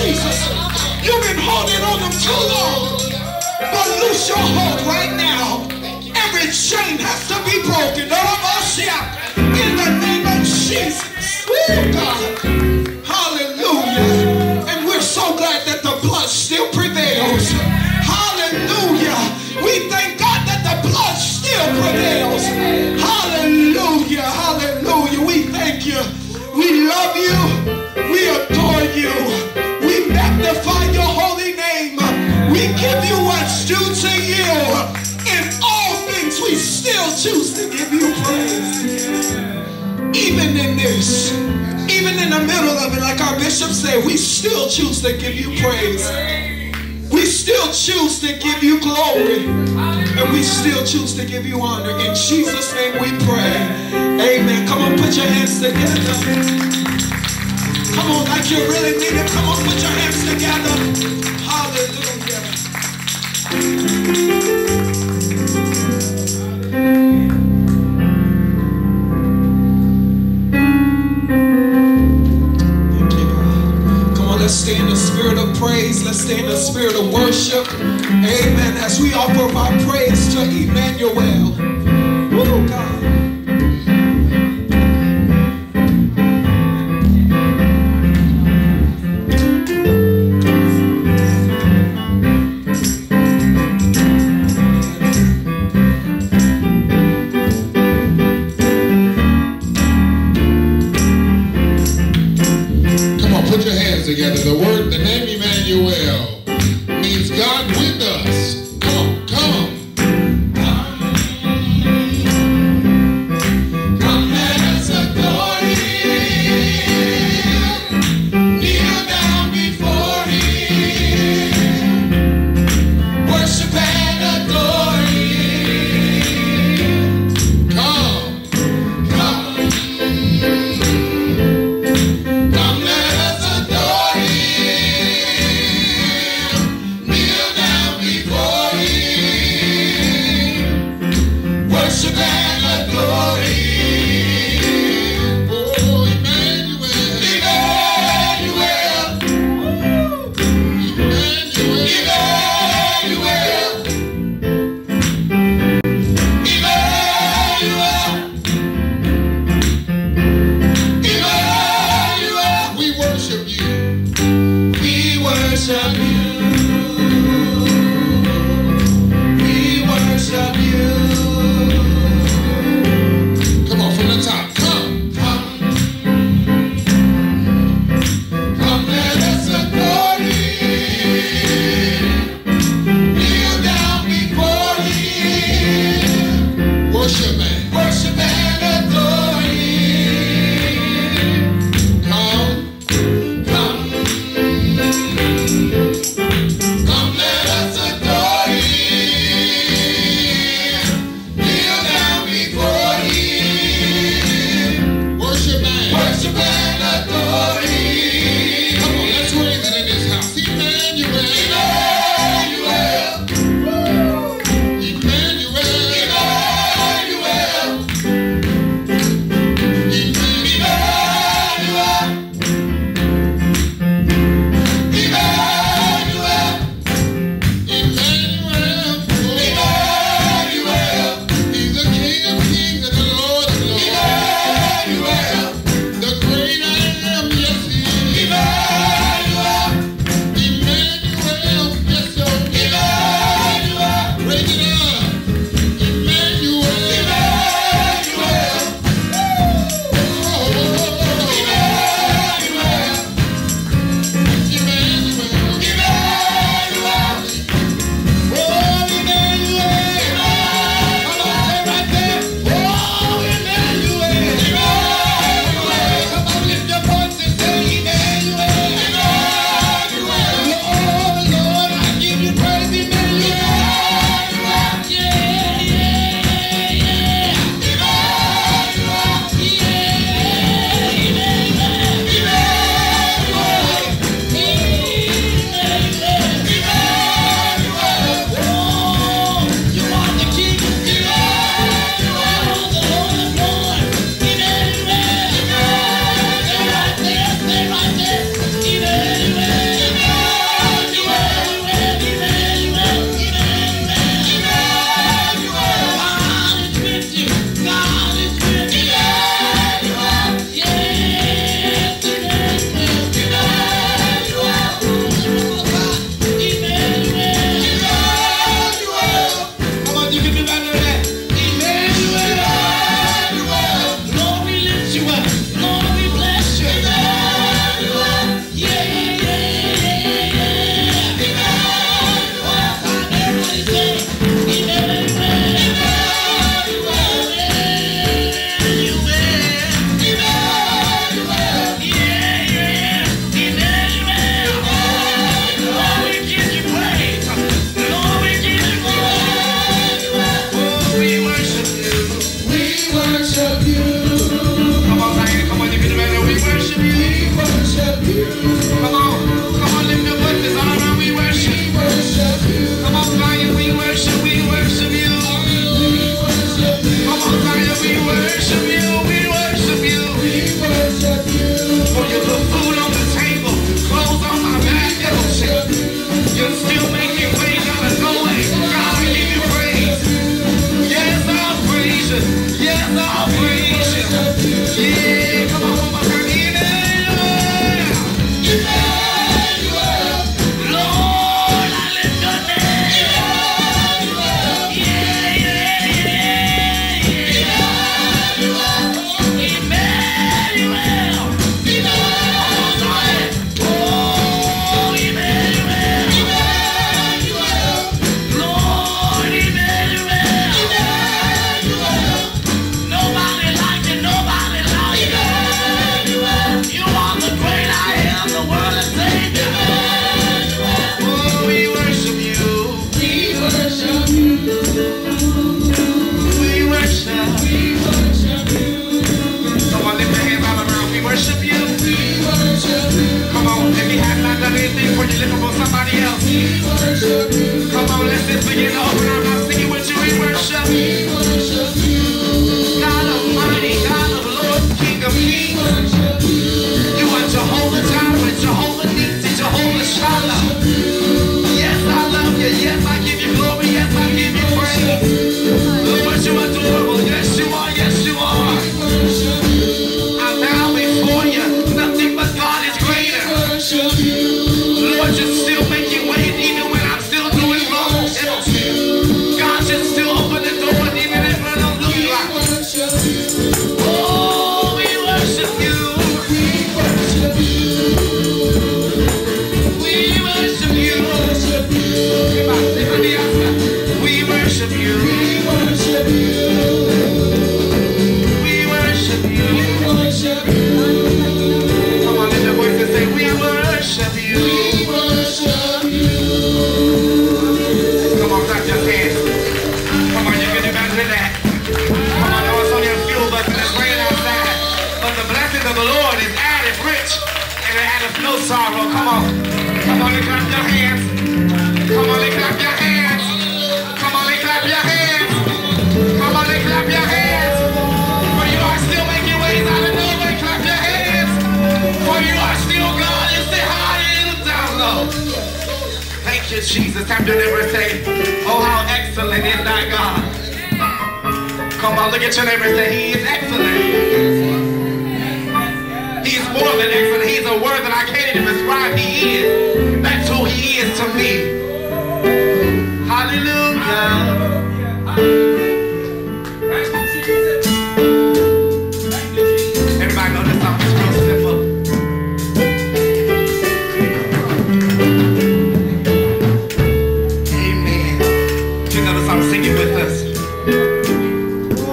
Jesus. You've been holding on them too long. But loose your hold right now. Every chain has to be broken. In the name of Jesus. Woo, God. Hallelujah. And we're so glad that the blood still prevails. Hallelujah. We thank God that the blood still prevails. Hallelujah. Hallelujah. We thank you. We love you. We adore you. We magnify your holy name. We give you what's due to you. In all things, we still choose to give you praise. Even in this, even in the middle of it, like our bishop said, we still choose to give you praise. We still choose to give you glory. And we still choose to give you honor. In Jesus' name we pray. Amen. Come on, put your hands together. Come on, like you really mean it. Come on, put your hands together. Hallelujah. Thank you, God. Come on, let's stay in the spirit of praise. Let's stay in the spirit of worship. Amen. As we offer our praise to Emmanuel. Woo, God. Together. The name Emmanuel means God with us. Come on, come on. Come, let us adore Him. Kneel down before Him. Worship and adore Him. Come, come. Come, let us adore worship and adore Him. Oh, Emmanuel. Emmanuel. Emmanuel. Emmanuel. Emmanuel. We worship you. We worship you. We worship you. Worship and adore Him. Come, come. Come on, if he has not done anything for you, lift up on somebody else. Come on, let's just begin to open our mouths, sing it with you. We worship God Almighty, God of Lords, King of Kings. You are Jehovah Jireh, Jehovah Nissi, Jehovah Shalom. Yes, I love you. Yes, I give you glory. Yes, I give you praise. Lord, you are adorable. Yes, you are. Yes, you are. I bow before you. Nothing but God is greater. Lord, you're still making ways even when I'm still doing wrong. God, you're still open the doors even if I don't look like. Oh, we worship you. We worship you. We worship you. We worship you. Come on, lift your voice and say, we worship you. Come on, clap your hands. Come on, you can do better than that. Come on, I know it's only a few of us and it's raining outside. But the blessing of the Lord is added rich and it addeth no sorrow. Come on. Come on and clap your hands. Come on and clap your hands. Come on and clap your hands. Come on and clap your hands. For you are still making ways out of nowhere. Clap your hands. For you are still God. You say high and look down low. Thank you, Jesus. Tap your neighbor and say, oh, how excellent is thy God. Come on, look at your neighbor and say, he is excellent. He's more than excellent. He's a word that I can't even describe. He is. That's who he is to me. Hallelujah. Everybody know this song. It's real simple. Amen. You know the song. Sing it with us.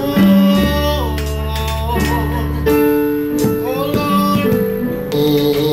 Oh,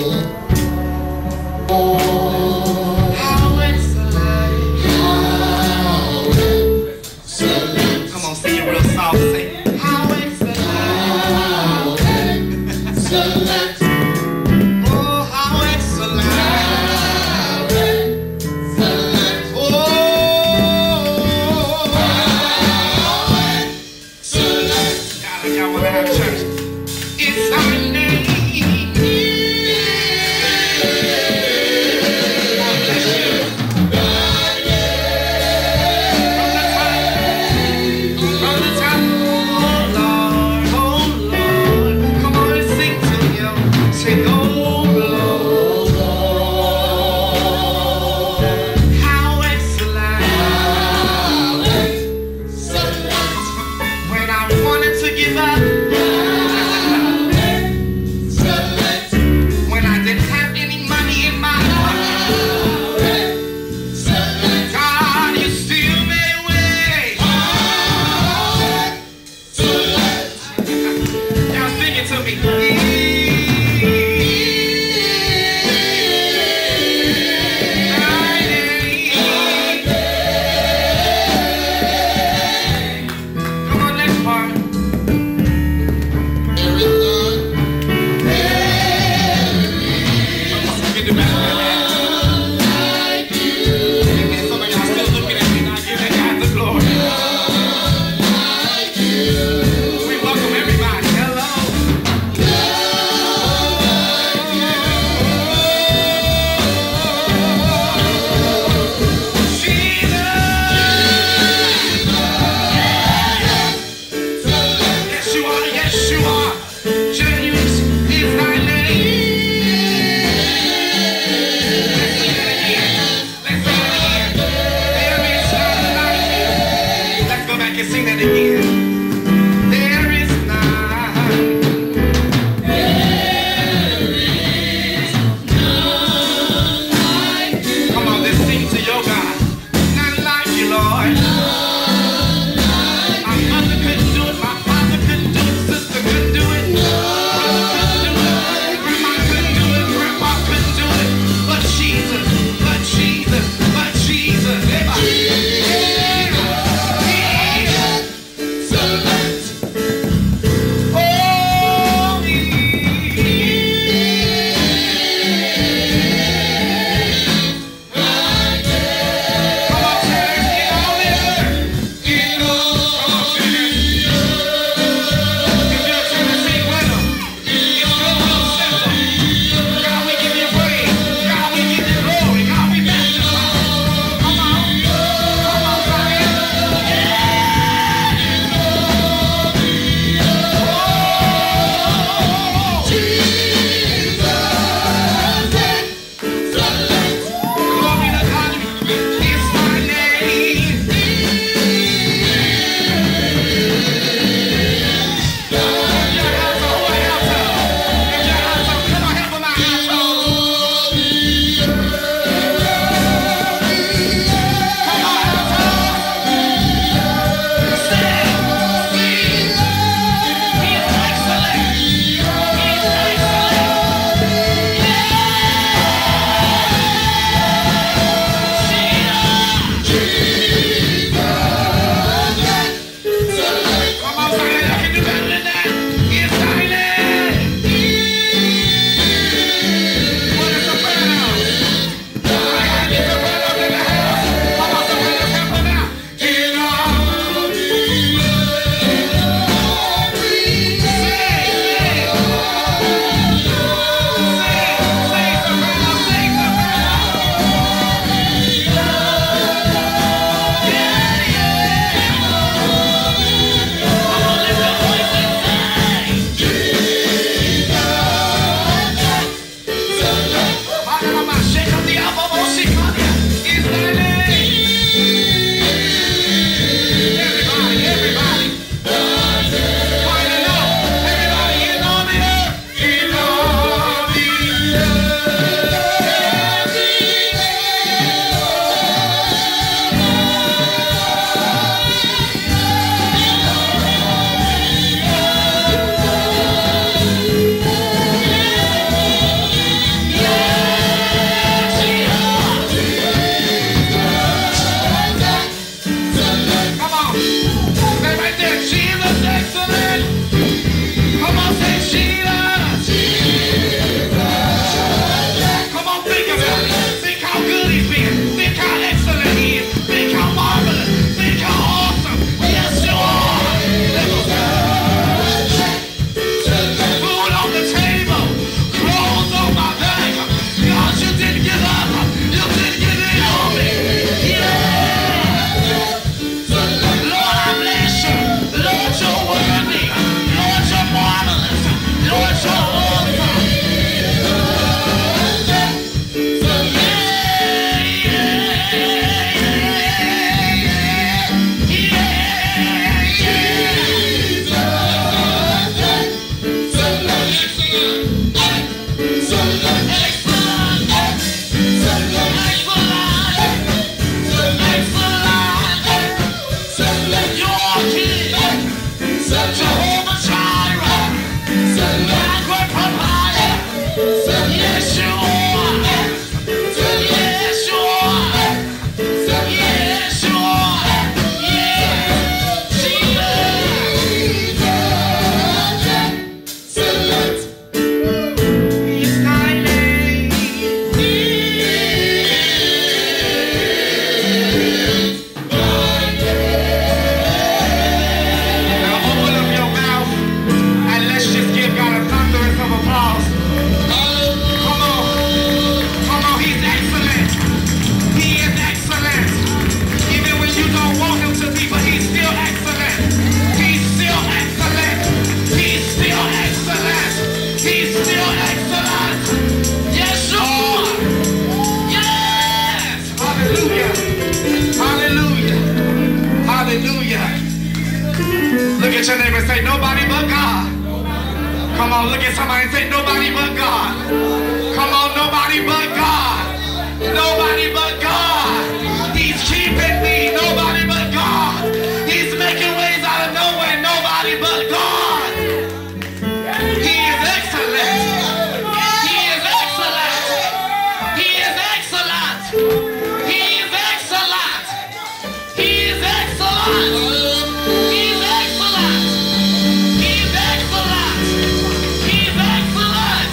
at somebody and say, nobody but God. Come on, nobody but God. Nobody but God. He's keeping me. Nobody but God. He's making ways out of nowhere. Nobody but God. He is excellent. He is excellent. He is excellent. He is excellent. He is excellent. He's excellent. He's excellent. He's excellent.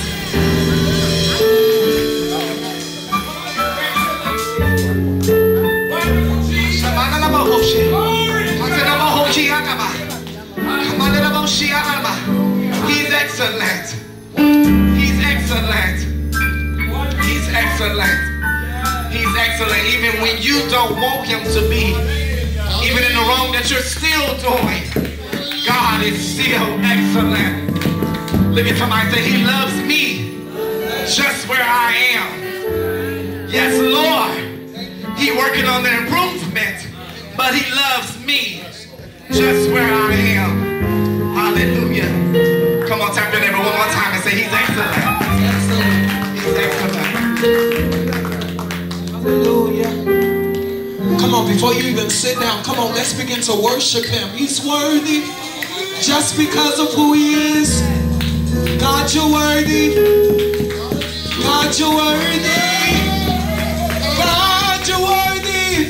He's excellent. He's excellent. He's excellent. He's excellent. Even when you don't want him to be, even in the wrong that you're still doing, God is still excellent. Look at somebody and say, he loves me just where I am. Yes, Lord. He working on the improvement, but he loves me just where I am. Hallelujah. Come on, tap your neighbor one more time and say, he's excellent. He's excellent. Hallelujah. Come on, before you even sit down, come on, let's begin to worship him. He's worthy just because of who he is. God, you're worthy. God, you're worthy. God, you're worthy.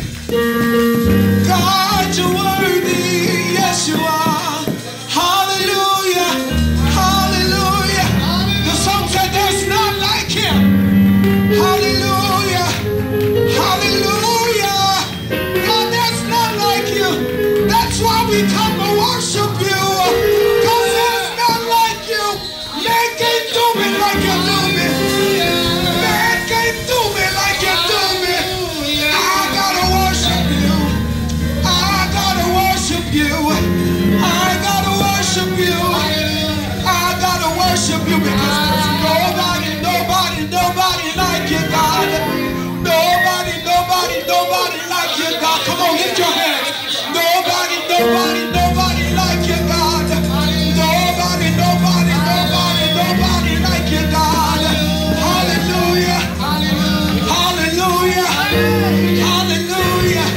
God, you're worthy. Yes, you are. Hallelujah. Hallelujah. The song said there's none like him. Hallelujah. Hallelujah. God, there's none like you. That's why we come to worship you. Because there's none like you. Man can't do me like you do me. Man can't do me like you do me. I gotta worship you. I gotta worship you. I gotta worship you. I gotta worship you because there's nobody like you, God. Nobody like you, God. Come on, lift your hands. Nobody like you, God. Nobody like you, God. Hallelujah. Hallelujah. Hallelujah.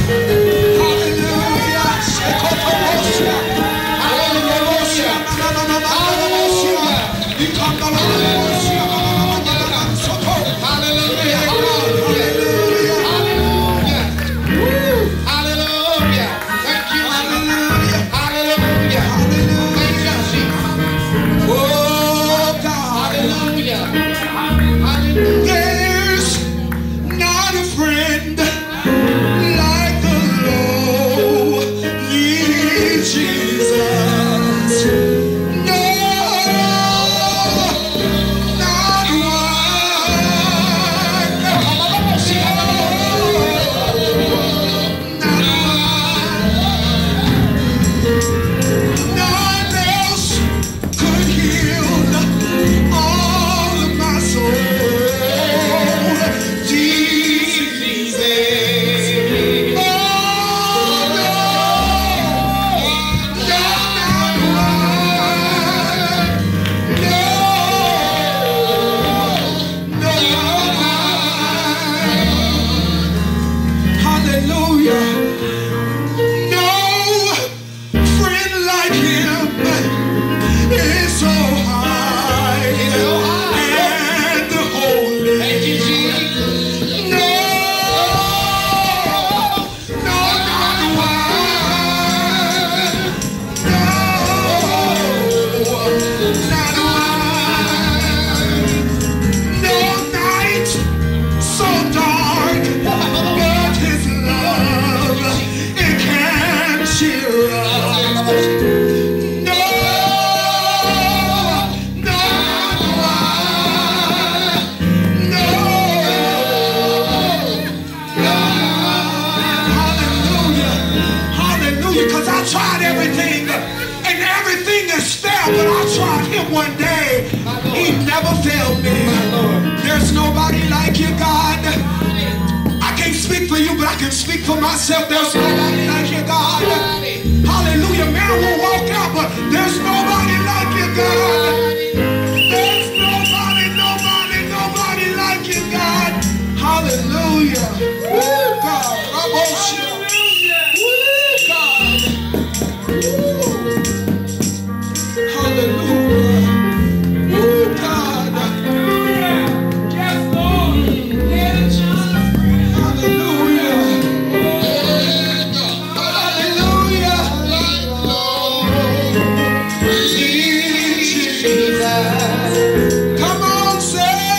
One day, he never failed me. There's nobody like you, God. I can't speak for you, but I can speak for myself. There's nobody like you, God. Hallelujah. Man will walk out, but there's nobody like you, God. Hallelujah. Woo, God. Raboshia. Woo, God. Woo. Hallelujah. Woo, God. Yes, Lord. Yes, Jesus. Hallelujah. Hallelujah. Come on, say,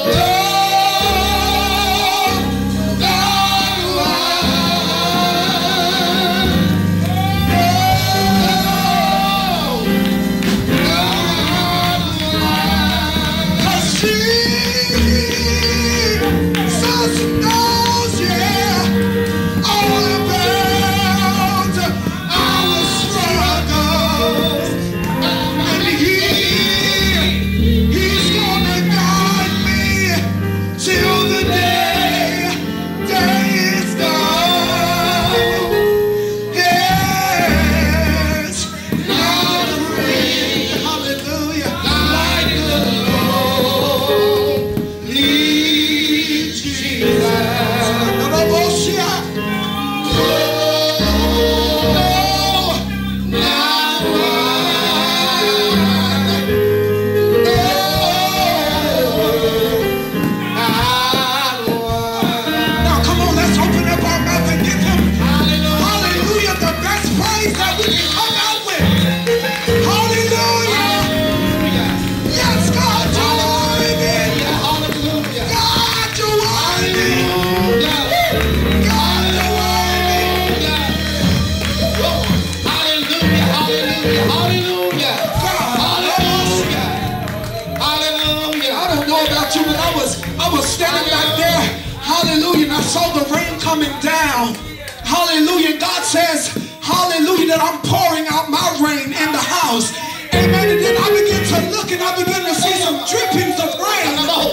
I was standing back there, hallelujah, and I saw the rain coming down, hallelujah. God says, hallelujah, that I'm pouring out my rain in the house, amen. And then I began to look and I began to see some drippings of rain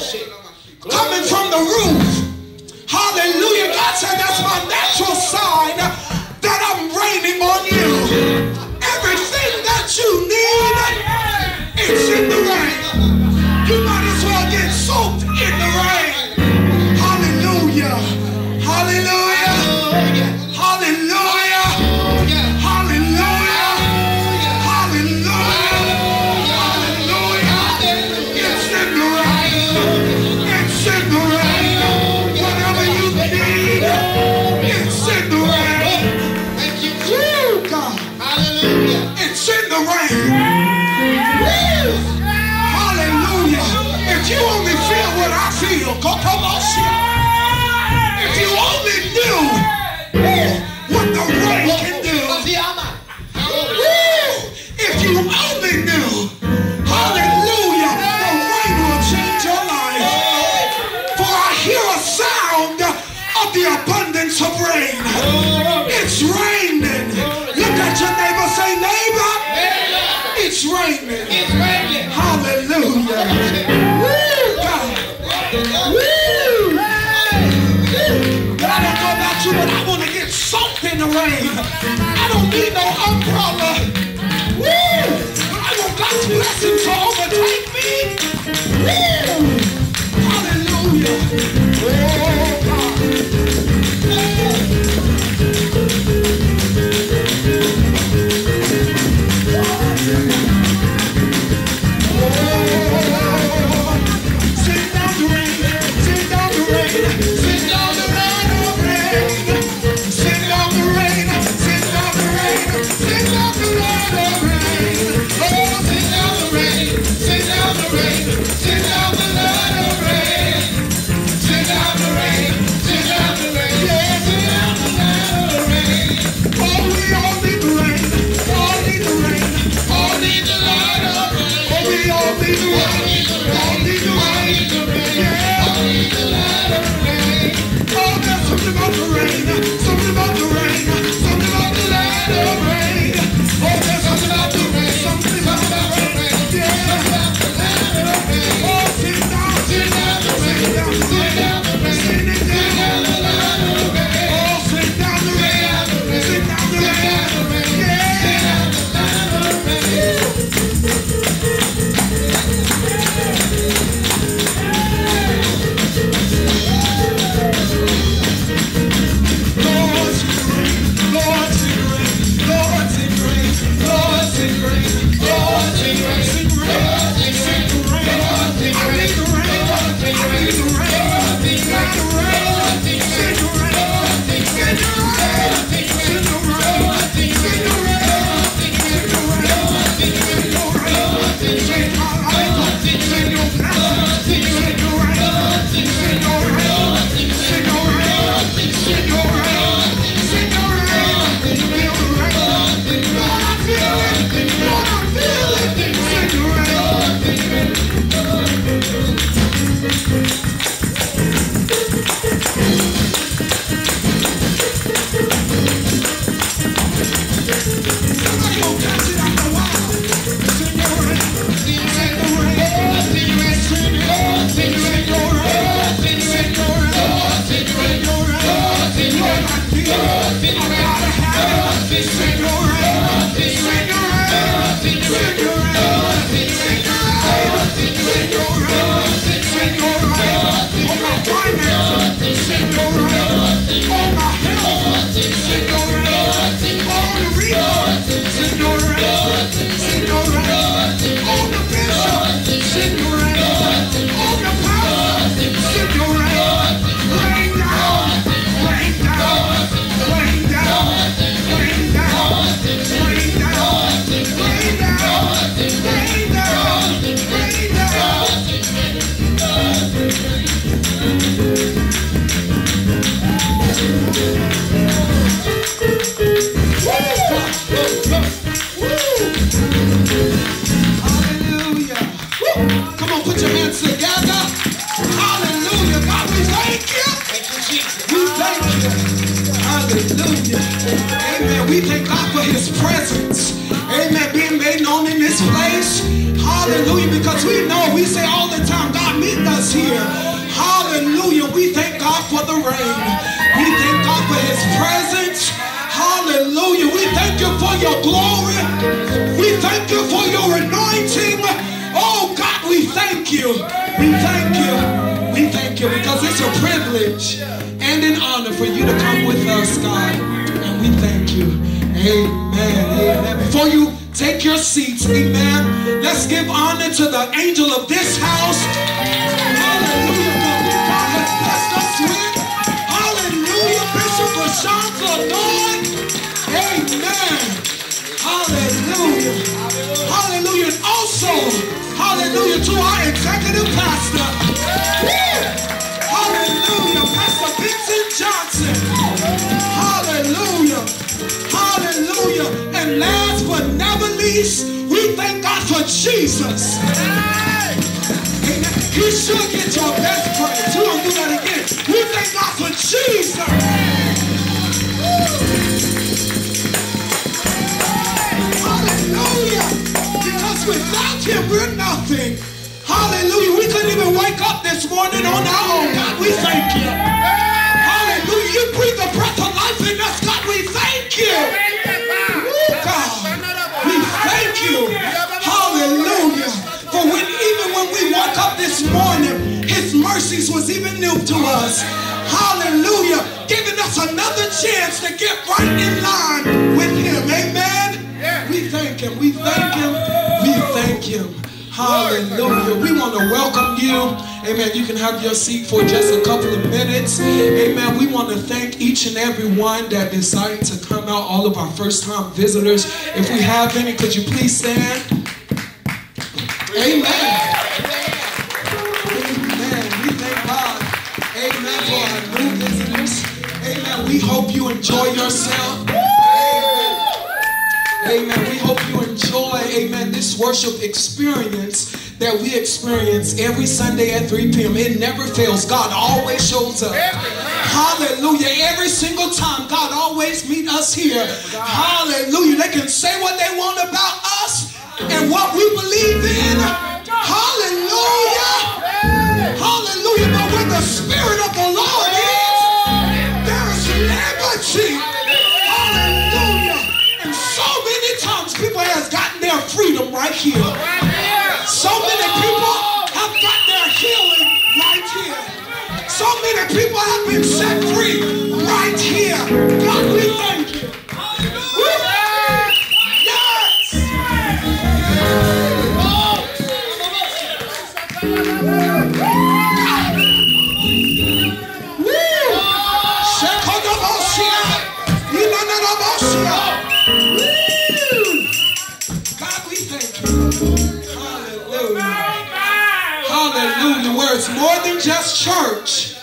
coming from the roof, hallelujah. God said that's my natural sign that I'm raining on you. Everything that you need, it's in the rain. You might as well get soaked in the rain. Hallelujah. Hallelujah. Hallelujah. Hallelujah. Hallelujah. Hallelujah. It's in the rain. It's in the rain. Whatever you need, it's in the rain. Thank you, God. Hallelujah. It's in the rain. If you only feel what I feel, if you only knew what the rain can do, if you only knew, hallelujah, the rain will change your life. For I hear a sound of the abundance of rain. It's raining. Look at your neighbor, say, neighbor, it's raining. It's raining. Hallelujah. But I don't know about you, but I want to get soaked in the rain. I don't need no umbrella. Woo! But I want God's blessing to overtake me. Woo! Hallelujah. Oh, God. Send down the rain. Send down the rain. Send down the rain. Send down the rain. Send down the rain. Send down the rain. Oh, send down the rain. Send down the rain. Send down the rain. Send down the rain. Send down the rain. Yeah, send down the rain. Oh, we all need the rain. All need the rain. All need the light of rain. Oh, we all need the rain. All need the rain. Yeah, all need the light of rain. Oh, there's something about the rain. Something about the rain. Something about the light of rain. Oh, there's something about the rain. Something about the rain. Yeah, about the light of rain. Oh, sit down the rain. Sit down the rain. Sit down the light of rain. Oh, sit down the rain. Sit down the rain. Yeah, sit down the light of rain. Amen. We thank God for his presence. Amen. Being made known in this place. Hallelujah. Because we know, we say all the time, God meet us here. Hallelujah. We thank God for the rain. We thank God for his presence. Hallelujah. We thank you for your glory. We thank you for your anointing. Oh God, we thank you. We thank you. We thank you because it's a privilege and an honor for you to come with us, God. And we thank you. Amen. Amen. Before you take your seats, amen, let's give honor to the angel of this house. Hallelujah. God has blessed us with. Hallelujah. Bishop Rashawn Flournoy. Amen. Hallelujah. Hallelujah. And also, hallelujah, to our executive pastor. Hallelujah. Pastor Vincent Johnson. Hallelujah. Hallelujah. And last but never least, we thank God for Jesus. Amen. You should get your best praise. We're going to do that again. We thank God for Jesus. Hallelujah. Because without him, we're nothing. Hallelujah. We couldn't even wake up this morning on our own. God, we thank you. Hallelujah. You breathe the breath of life in us. God, we thank you. Oh, God. We thank you. Hallelujah. For even when we woke up this morning, his mercies was even new to us. Hallelujah. Giving us another chance to get right in line with him. Amen. We thank him. We thank him. We thank him. Hallelujah. We want to welcome you. Amen. You can have your seat for just a couple of minutes. Amen. We want to thank each and every one that decided to come out, all of our first-time visitors. If we have any, could you please stand? Amen. Amen. We thank God. Amen. For our new visitors. Amen. We hope you enjoy yourself. Amen. We hope you enjoy, amen, this worship experience that we experience every Sunday at 3 p.m. It never fails. God always shows up. Hallelujah. Every single time, God always meets us here. Hallelujah. They can say what they want about us and what we believe in. Hallelujah. Hallelujah. But where the Spirit of the Lord is, there is liberty. Hallelujah. And so many times people have gotten their freedom right here. So many people have got their healing right here. So many people have been set free right here. God, we thank you. Yes. Hallelujah. Where it's more than just church,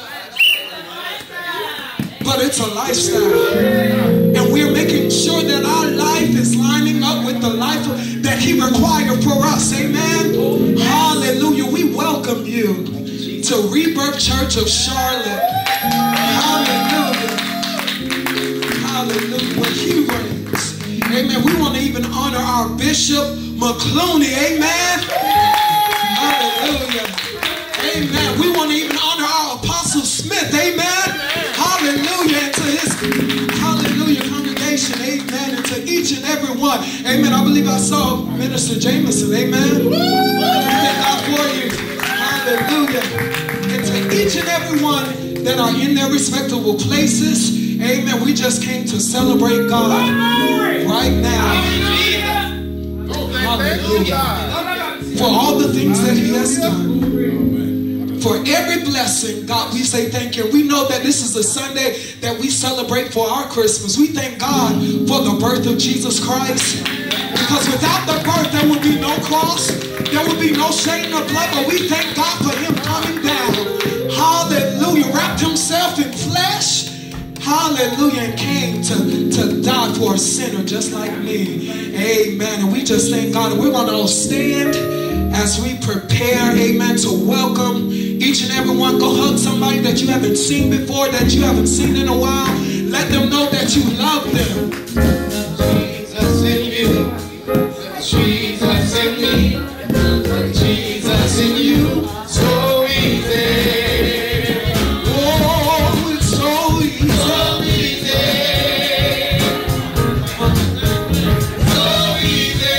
but it's a lifestyle. And we're making sure that our life is lining up with the life that he required for us. Amen. Hallelujah. We welcome you to Rebirth Church of Charlotte. Hallelujah. Hallelujah. Where he reigns. Amen. We want to even honor our Bishop McClooney. Amen. Hallelujah. Amen. We want to even honor our Apostle Smith. Amen. Hallelujah. And to his hallelujah congregation. Amen. And to each and every one. Amen. I believe I saw Minister Jameson. Amen. We thank God for you. Hallelujah. And to each and every one that are in their respectable places. Amen. We just came to celebrate God right now. Hallelujah. For all the things that he has done. For every blessing, God, we say thank you. We know that this is the Sunday that we celebrate for our Christmas. We thank God for the birth of Jesus Christ. Because without the birth, there would be no cross. There would be no shame or blood. But we thank God for him coming down. Hallelujah. Wrapped himself in flesh. Hallelujah. And came to die for a sinner just like me. Amen. And we just thank God. And we're going to stand as we prepare, amen, to welcome each and every one. Go hug somebody that you haven't seen before, that you haven't seen in a while. Let them know that you love them. Jesus in you, Jesus in me, Jesus in you, so easy. Oh, it's so easy. So easy. So easy.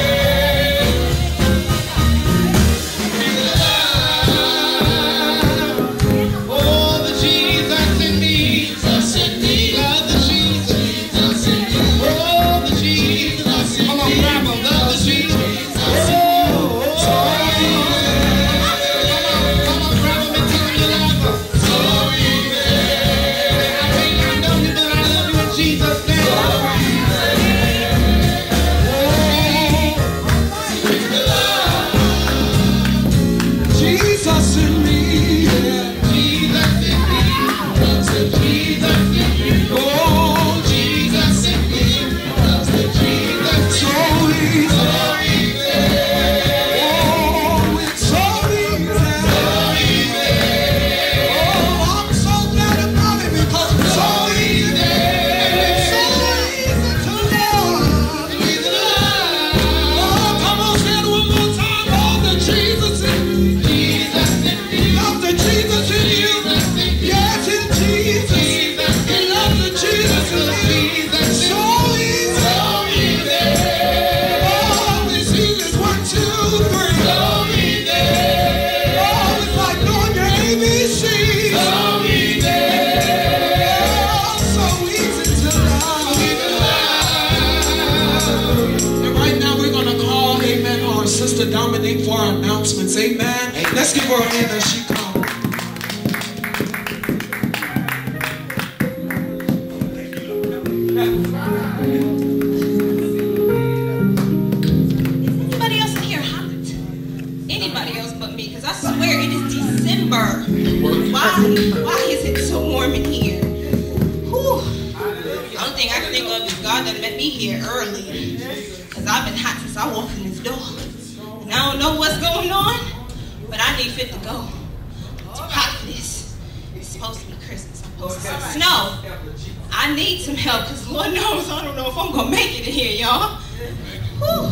Oh, the Jesus in me. Jesus in me. Love the Jesus. Jesus in me. Oh, the Jesus in me. Come on, grab 'em. Love the Jesus. Oh, so easy. Come on, grab 'em and tell 'em you love 'em. So easy. I may not know you, but I love you in Jesus' name. Jesus in me. Jesus in me. Loves the Jesus in me. Oh, Jesus in me. Loves the Jesus so in me. easy. So easy. Oh, it's so easy. So easy. Oh, I'm so glad about it because it's so easy. It's so easy to love. He's alive. Oh, come on, say it one more time. Oh, the Jesus in me. Jesus in me. Love the Jesus in you. Yes, it's Jesus. We love the Jesus in me. So easy. So easy. Oh, it's easy. 1, 2, 3. So easy. Oh, it's like knowing your ABCs. So easy. Oh, so easy to love. He's alive. And right now we're going to call, amen, our sister Dominique for our announcements. Amen. Let's give her a hand as she comes. Anybody else in here hot? Anybody else but me? Because I swear it is December. Why is it so warm in here? Whew. The only thing I can think of is God done met me here early. Because I've been hot since I walked in this door. And I don't know what's going on, but I need fit to go. I'm too hot for this. It's supposed to be Christmas. I'm supposed to see snow. I need some help because Lord knows I don't know if I'm going to make it in here, y'all. Whew.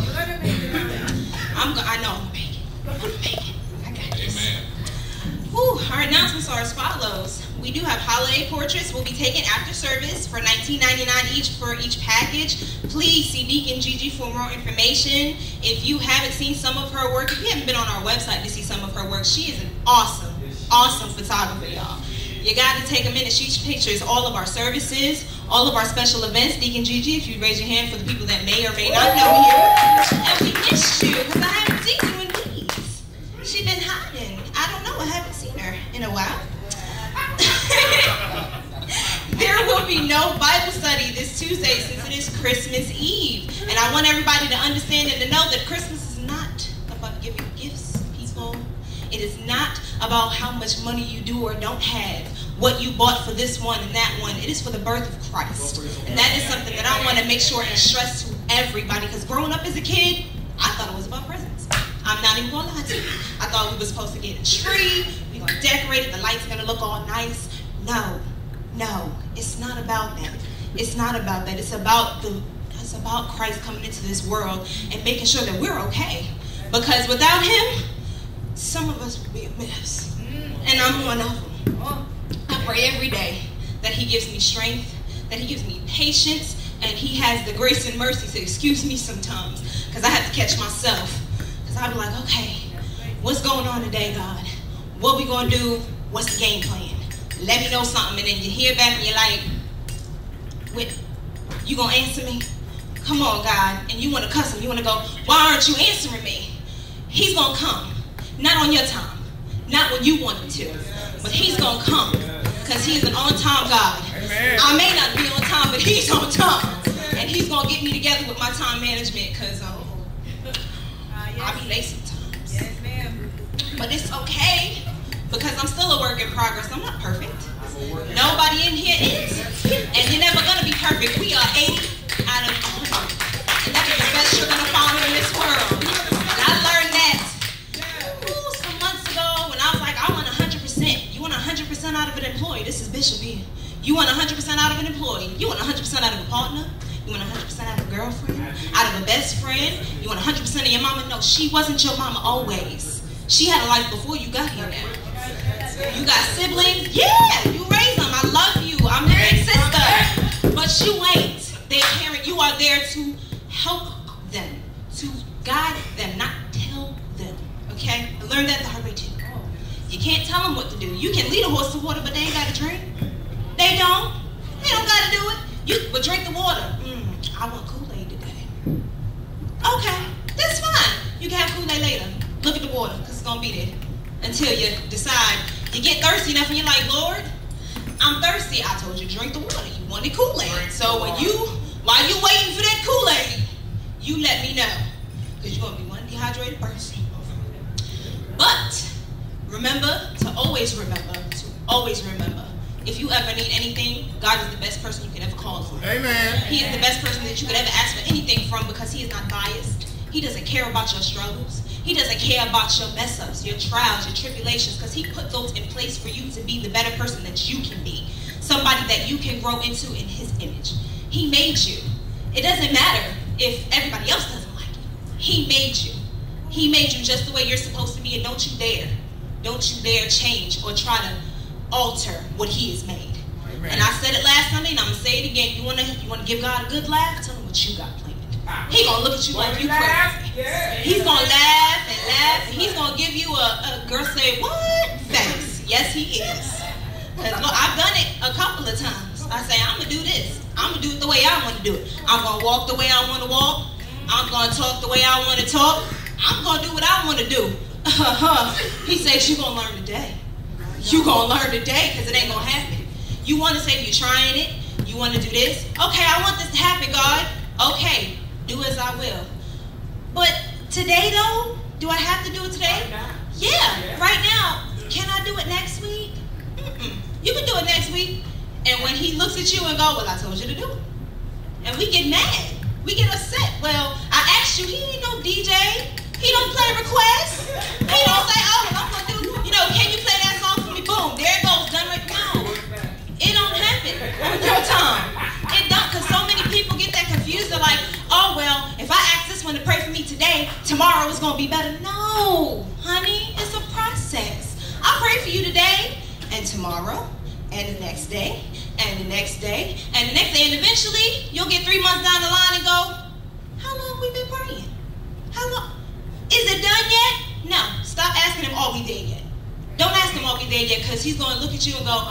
I know I'm going to make it. I'm going to make it. I got this. Whew. Our announcements are as follows. We do have holiday portraits will be taken after service for $19.99 each for each package. Please see Deacon Gigi for more information. If you haven't seen some of her work, if you haven't been on our website to see some of her work, she is an awesome photographer, y'all. You got to take a minute. She pictures all of our services, all of our special events. Deacon Gigi, if you raise your hand for the people that may or may not know you. And we missed you because I haven't seen you in weeks. She's been hiding. I don't know. I haven't seen her in a while. There will be no Bible study this Tuesday since it is Christmas Eve. And I want everybody to understand and to know that Christmas is not about giving gifts, people. It is not about how much money you do or don't have, what you bought for this one and that one. It is for the birth of Christ. And that is something that I want to make sure and stress to everybody. Because growing up as a kid, I thought it was about presents. I'm not even going to lie to you. I thought we were supposed to get a tree, we're going to decorate it, the lights are going to look all nice. No, it's not about that. It's not about that. It's about Christ coming into this world and making sure that we're okay. Because without him, some of us would be a mess. And I'm one of them. I pray every day that he gives me strength, that he gives me patience, and he has the grace and mercy to excuse me sometimes. Because I have to catch myself. Because I'll be like, okay, what's going on today, God? What we going to do? What's the game plan? Let me know something. And then you hear back and you're like, wait, you going to answer me? Come on, God. And you want to cuss him. You want to go, why aren't you answering me? He's going to come. Not on your time. Not when you want him to. But he's going to come. Because he's an on-time God. Amen. I may not be on time, but he's on time. And he's going to get me together with my time management. Because I'll be late sometimes. Yes, ma'am. But it's okay. Because I'm still a work in progress. I'm not perfect. Nobody in here is. And you're never going to be perfect. We are 80 out of 100. And that is the best you're going to find in this world. And I learned that some months ago when I was like, I want 100%. You want 100% out of an employee. This is Bishop here. You want 100% out of an employee. You want 100% out of a partner. You want 100% out of a girlfriend, out of a best friend. You want 100% of your mama. No, she wasn't your mama always. She had a life before you got here now. You got siblings? Yeah, you raised them. I love you. I'm your big sister. But you ain't their parent. You are there to help them, to guide them, not tell them. Okay? I learned that the hard way too. You can't tell them what to do. You can lead a horse to water, but they ain't got to drink. They don't. They don't got to do it. But drink the water. I want Kool-Aid today. Okay, that's fine. You can have Kool-Aid later. Look at the water, because it's going to be there. Until you decide. You get thirsty enough and you're like, Lord, I'm thirsty. I told you drink the water. You wanted Kool-Aid. So while you waiting for that Kool-Aid, you let me know. Because you're going to be one dehydrated person. But remember to always remember, if you ever need anything, God is the best person you could ever call for. Amen. He is the best person that you could ever ask for anything from, because he is not biased. He doesn't care about your struggles. He doesn't care about your mess ups, your trials, your tribulations, because he put those in place for you to be the better person that you can be. Somebody that you can grow into in his image. He made you. It doesn't matter if everybody else doesn't like you. He made you. He made you just the way you're supposed to be, and don't you dare change or try to alter what he has made. Amen. And I said it last Sunday, and I'm gonna say it again. You wanna give God a good laugh? Tell him what you got planned. He gonna look at you like you crazy. Yeah. He's gonna laugh and laugh, and he's gonna give you a girl say what face. Yes, he is. Cause look, I've done it a couple of times. I say I'm gonna do this. I'm gonna do it the way I want to do it. I'm gonna walk the way I want to walk. I'm gonna talk the way I want to talk. I'm gonna do what I want to do. He says you're gonna learn today. You're gonna learn today, because it ain't gonna happen. You want to say you're trying it. You want to do this. Okay, I want this to happen, God. Okay, do as I will. But today, though, do I have to do it today? Yeah, right now. Can I do it next week? You can do it next week. And when he looks at you and go, well, I told you to do it. And we get mad. We get upset. Well, I asked you. He ain't no DJ. He don't play requests. He don't say, oh, I'm going to do, can you play that song for me? Boom, there it goes, done right now. It don't happen on your time. It don't, because so many people get that confused. They're like, oh, well, if I ask this one to pray for me today, tomorrow it's going to be better. No, honey, it's a process. I'll pray for you today, and tomorrow, and the next day, and the next day, and the next day, and eventually you'll get 3 months down the line and go, how long we been praying? How long? Is it done yet? No. Stop asking him, are we there yet? Don't ask him, are we there yet? Because he's going to look at you and go,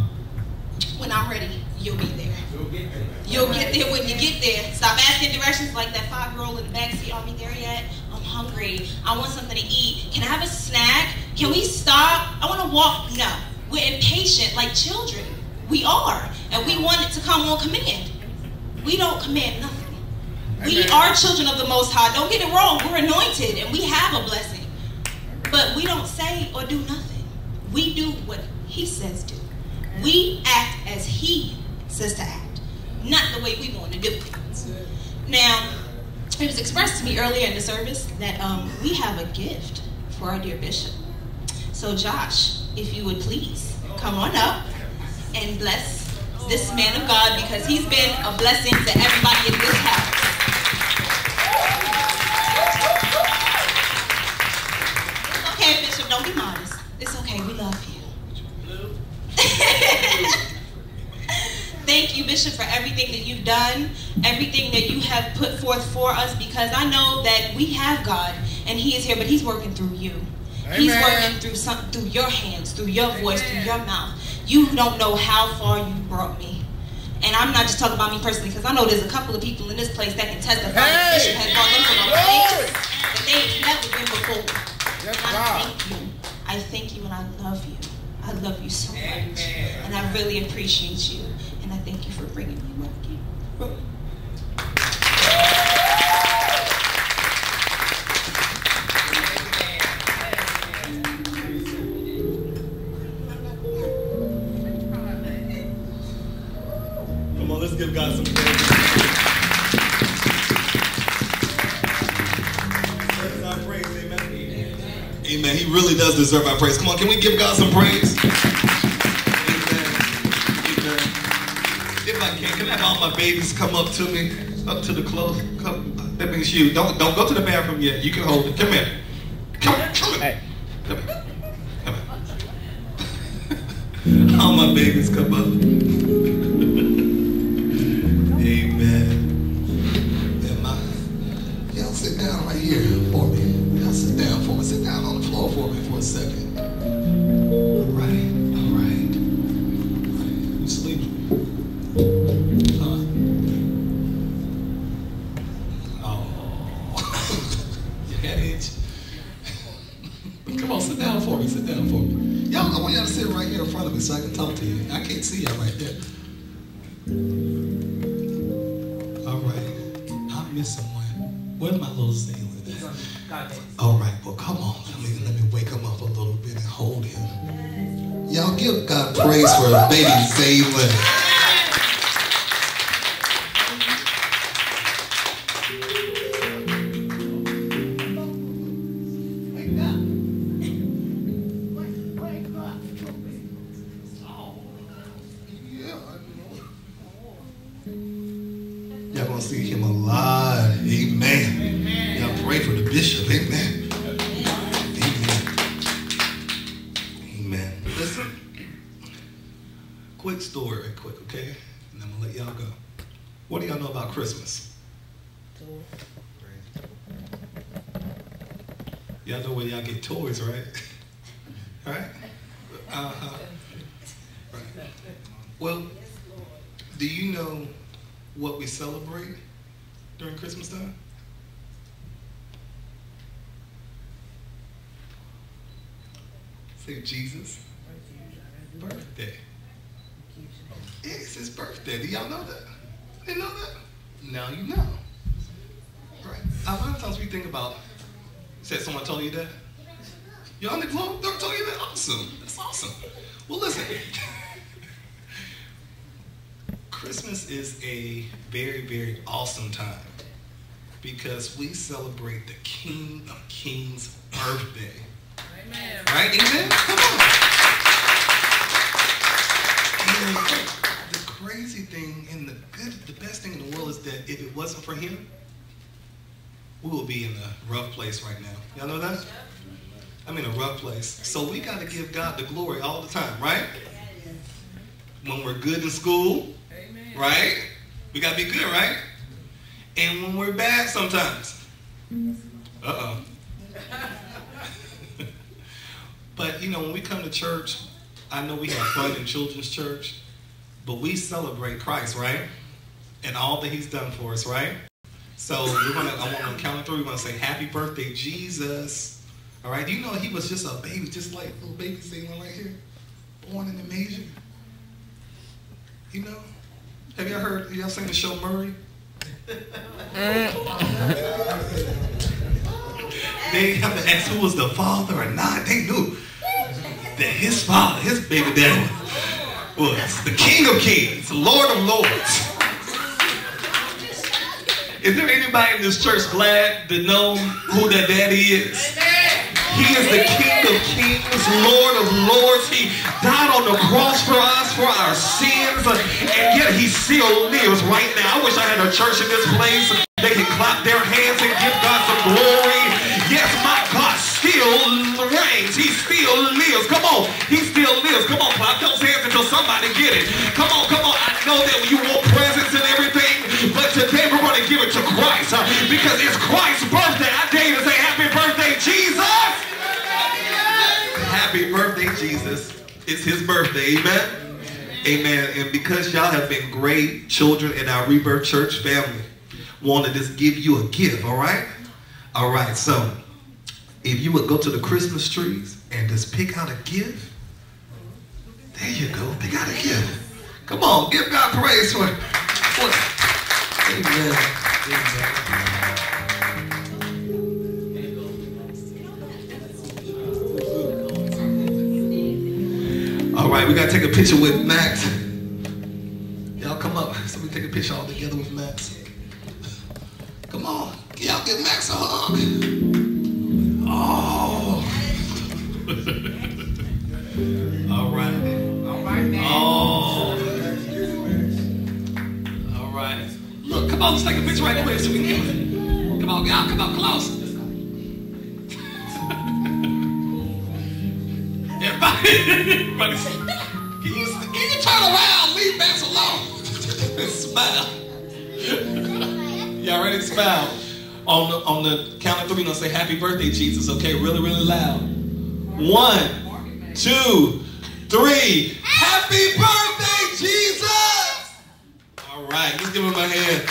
when I'm ready, you'll be there. You'll get there when you get there. Stop asking directions like that 5-year-old in the backseat. Are we there yet? I'm hungry. I want something to eat. Can I have a snack? Can we stop? I want to walk. No. We're impatient like children. We are. And we want it to come on command. We don't command nothing. We are children of the Most High. Don't get it wrong. We're anointed and we have a blessing. But we don't say or do nothing. We do what he says do. We act as he says to act, not the way we want to do it. Now, it was expressed to me earlier in the service that we have a gift for our dear bishop. So Josh, if you would please come on up and bless this man of God, because he's been a blessing to everybody in this house. Okay, Bishop, don't be modest. It's okay, we love you. Thank you, Bishop, for everything that you've done, everything that you have put forth for us, because I know that we have God, and he is here, but he's working through you. Amen. He's working through your hands, through your voice, through your mouth. You don't know how far you brought me. And I'm not just talking about me personally, because I know there's a couple of people in this place that can testify that Bishop has brought them from a place that they've never been before. Yes, and I thank you. I thank you and I love you. I love you so much. And I really appreciate you. And I thank you for bringing me back here. Come on, let's give God some praise. Deserves our praise, amen. Amen. He really does deserve our praise. Come on, can we give God some praise? Amen. Amen. if I can I have all my babies come up to me, up to the close? Come, that means you. Don't go to the bathroom yet. You can hold it. Come here. Come here. Come here. Come here. Come here. All my babies come up. Amen. Y'all sit down right here for me. Y'all sit down for me. Sit down on the floor for me for a second. All right. You sleeping? Huh? Oh. Your head itch. Come on, sit down for me. Sit down for me. Y'all, I want y'all to sit right here in front of me so I can talk to you. I can't see y'all right there. All right. I'm missing one. Where's my little sailor? All right, well, come on. Let me wake him up a little bit and hold him. Y'all give God praise for baby Zaylin. Y'all gonna see him alive. Amen. Y'all pray for the bishop. Amen. Amen. Listen. Quick story, quick, okay? And I'm gonna let y'all go. What do y'all know about Christmas? Y'all know where y'all get toys, right? Right? Uh-huh. Right. Well, do you know what we celebrate during Christmas time? Say Jesus' birthday. It's his birthday. Do y'all know that? Didn't know that? Now you know. Right. A lot of times we think about, said someone told you that? You're on the globe? Don't tell you that? Awesome. That's awesome. Well, listen. Christmas is a very, very awesome time because we celebrate the King of Kings' birthday. Amen. Right? Amen? Come on. And the crazy thing and the best thing in the world is that if it wasn't for him, we would be in a rough place right now. Y'all know that? I'm in a rough place. So we got to give God the glory all the time, right? When we're good in school, right? We got to be good, right? And when we're bad sometimes. Uh-oh. But, you know, when we come to church, I know we have fun in children's church, but we celebrate Christ, right? And all that he's done for us, right? So I want to count through. We're going to say, happy birthday, Jesus. All right? Do you know he was just a baby, just like little baby Zaylin right here? Born in the manger. You know? Have y'all heard, y'all seen the show Murray? They have to ask who was the father or not. They knew that his father, his baby daddy, was the King of Kings, the Lord of Lords. Is there anybody in this church glad to know who that daddy is? He is the King of Kings, Lord of Lords. He died on the cross for us, for our sins, and yet he still lives right now. I wish I had a church in this place. They can clap their hands and give God some glory. Yes, my God still reigns. He still lives. Come on, he still lives. Come on, clap those hands until somebody get it. Come on, come on. I know that you want presents and everything, but today we're going to give it to Christ because it's Christ's birthday. I dare you to say happy birthday, Jesus. Happy birthday, Jesus. It's his birthday. Amen. Amen. And because y'all have been great children in our Rebirth Church family, want to just give you a gift, all right? All right, so if you would go to the Christmas trees and just pick out a gift, there you go, pick out a gift. Come on, give God praise for it. Amen. All right, we got to take a picture with Max. Y'all come up so we take a picture all together with Max. Come on. Y'all give Max a hug. Oh. All right. All right, man. Oh. Come on, let's take a picture right quick so we can get it. Come on, y'all, come on, close. Everybody, can you turn around, leave Max alone? Smile. Y'all ready to smile? On the count of three, we're going to say happy birthday, Jesus, okay? Really, really loud. 1, 2, 3. Happy birthday, Jesus! All right, let's give him a hand.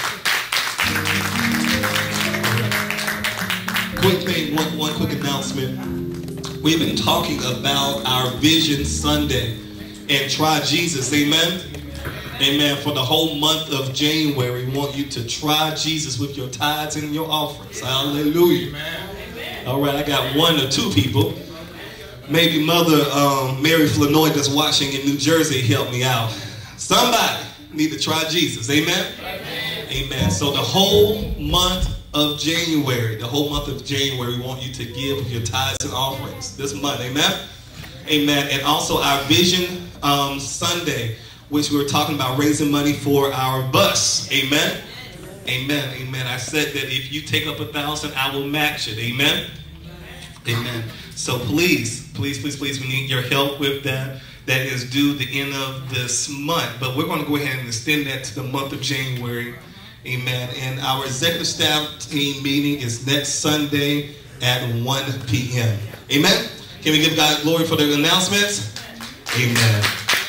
Quick thing, one quick announcement. We've been talking about our Vision Sunday and Try Jesus, amen? Amen. For the whole month of January, we want you to try Jesus with your tithes and your offerings. Hallelujah. Amen. All right, I got 1 or 2 people. Maybe Mother Mary Flournoy that's watching in New Jersey help me out. Somebody need to try Jesus. Amen? Amen. So the whole month of January, we want you to give your tithes and offerings this month. Amen? Amen. And also our Vision Sunday, which we were talking about raising money for our bus. Amen? Amen. Amen. I said that if you take up 1,000, I will match it. Amen? Amen. So please, we need your help with that. That is due the end of this month. But we're going to go ahead and extend that to the month of January. Amen. And our executive staff team meeting is next Sunday at 1 p.m. Amen? Can we give God glory for the announcements? Amen.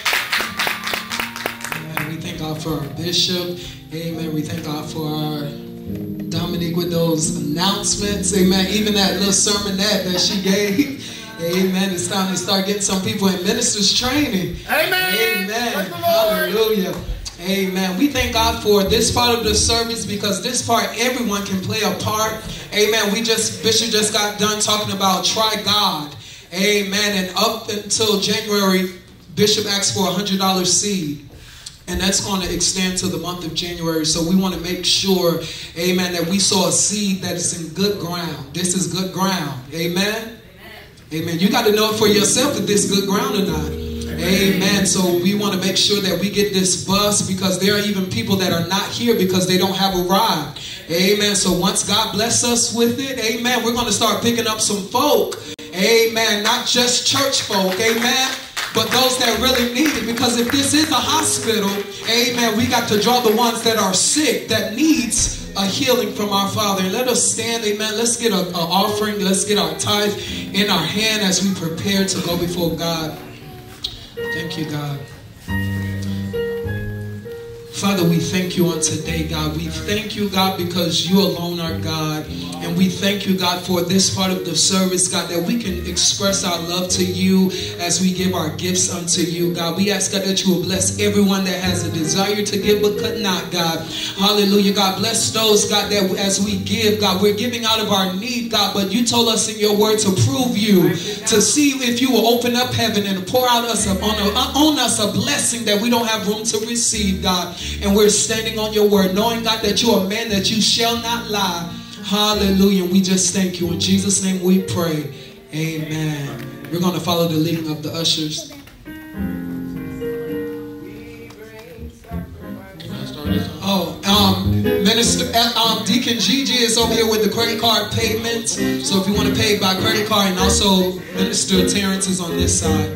We thank God for our bishop. Amen. We thank God for our Dominique with those announcements. Amen. Even that little sermonette that she gave. Amen. It's time to start getting some people in ministers training. Amen. Amen. Hallelujah. Amen. We thank God for this part of the service because this part everyone can play a part. Amen. Bishop just got done talking about try God. Amen. And up until January, Bishop asked for a $100 seed. And that's going to extend to the month of January. So we want to make sure, amen, that we sow a seed that is in good ground. This is good ground. Amen. Amen. You got to know for yourself if this is good ground or not. Amen. So we want to make sure that we get this bus because there are even people that are not here because they don't have a ride. Amen. So once God bless us with it, amen, we're going to start picking up some folk. Amen. Not just church folk. Amen. But those that really need it, because if this is a hospital, amen, we got to draw the ones that are sick, that needs a healing from our Father. Let us stand, amen. Let's get an offering. Let's get our tithe in our hand as we prepare to go before God. Thank you, God. Father, we thank you on today, God. We thank you, God, because you alone are God. And we thank you, God, for this part of the service, God, that we can express our love to you as we give our gifts unto you, God. We ask, God, that you will bless everyone that has a desire to give but could not, God. Hallelujah, God. Bless those, God, that as we give, God, we're giving out of our need, God, but you told us in your word to prove you, to see if you will open up heaven and pour out on us a blessing that we don't have room to receive, God. And we're standing on your word, knowing, God, that you are a man that you shall not lie. Hallelujah. We just thank you. In Jesus' name we pray. Amen. We're going to follow the leading of the ushers. Minister Deacon Gigi is over here with the credit card payments. So if you want to pay by credit card, and also Minister Terrence is on this side.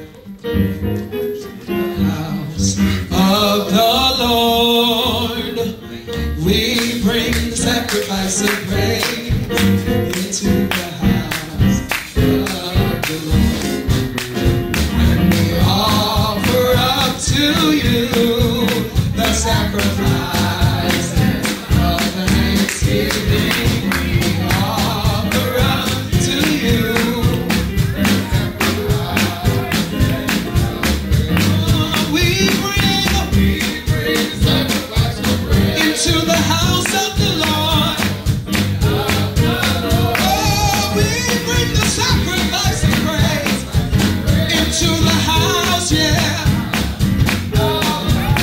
House of the Lord, we bring the sacrifice of praise into the house of the Lord, and we offer up to you the sacrifice of thanksgiving. We offer up to you. We bring sacrifice of praise into the house of the Lord. Oh, we bring the sacrifice of praise into the house, yeah.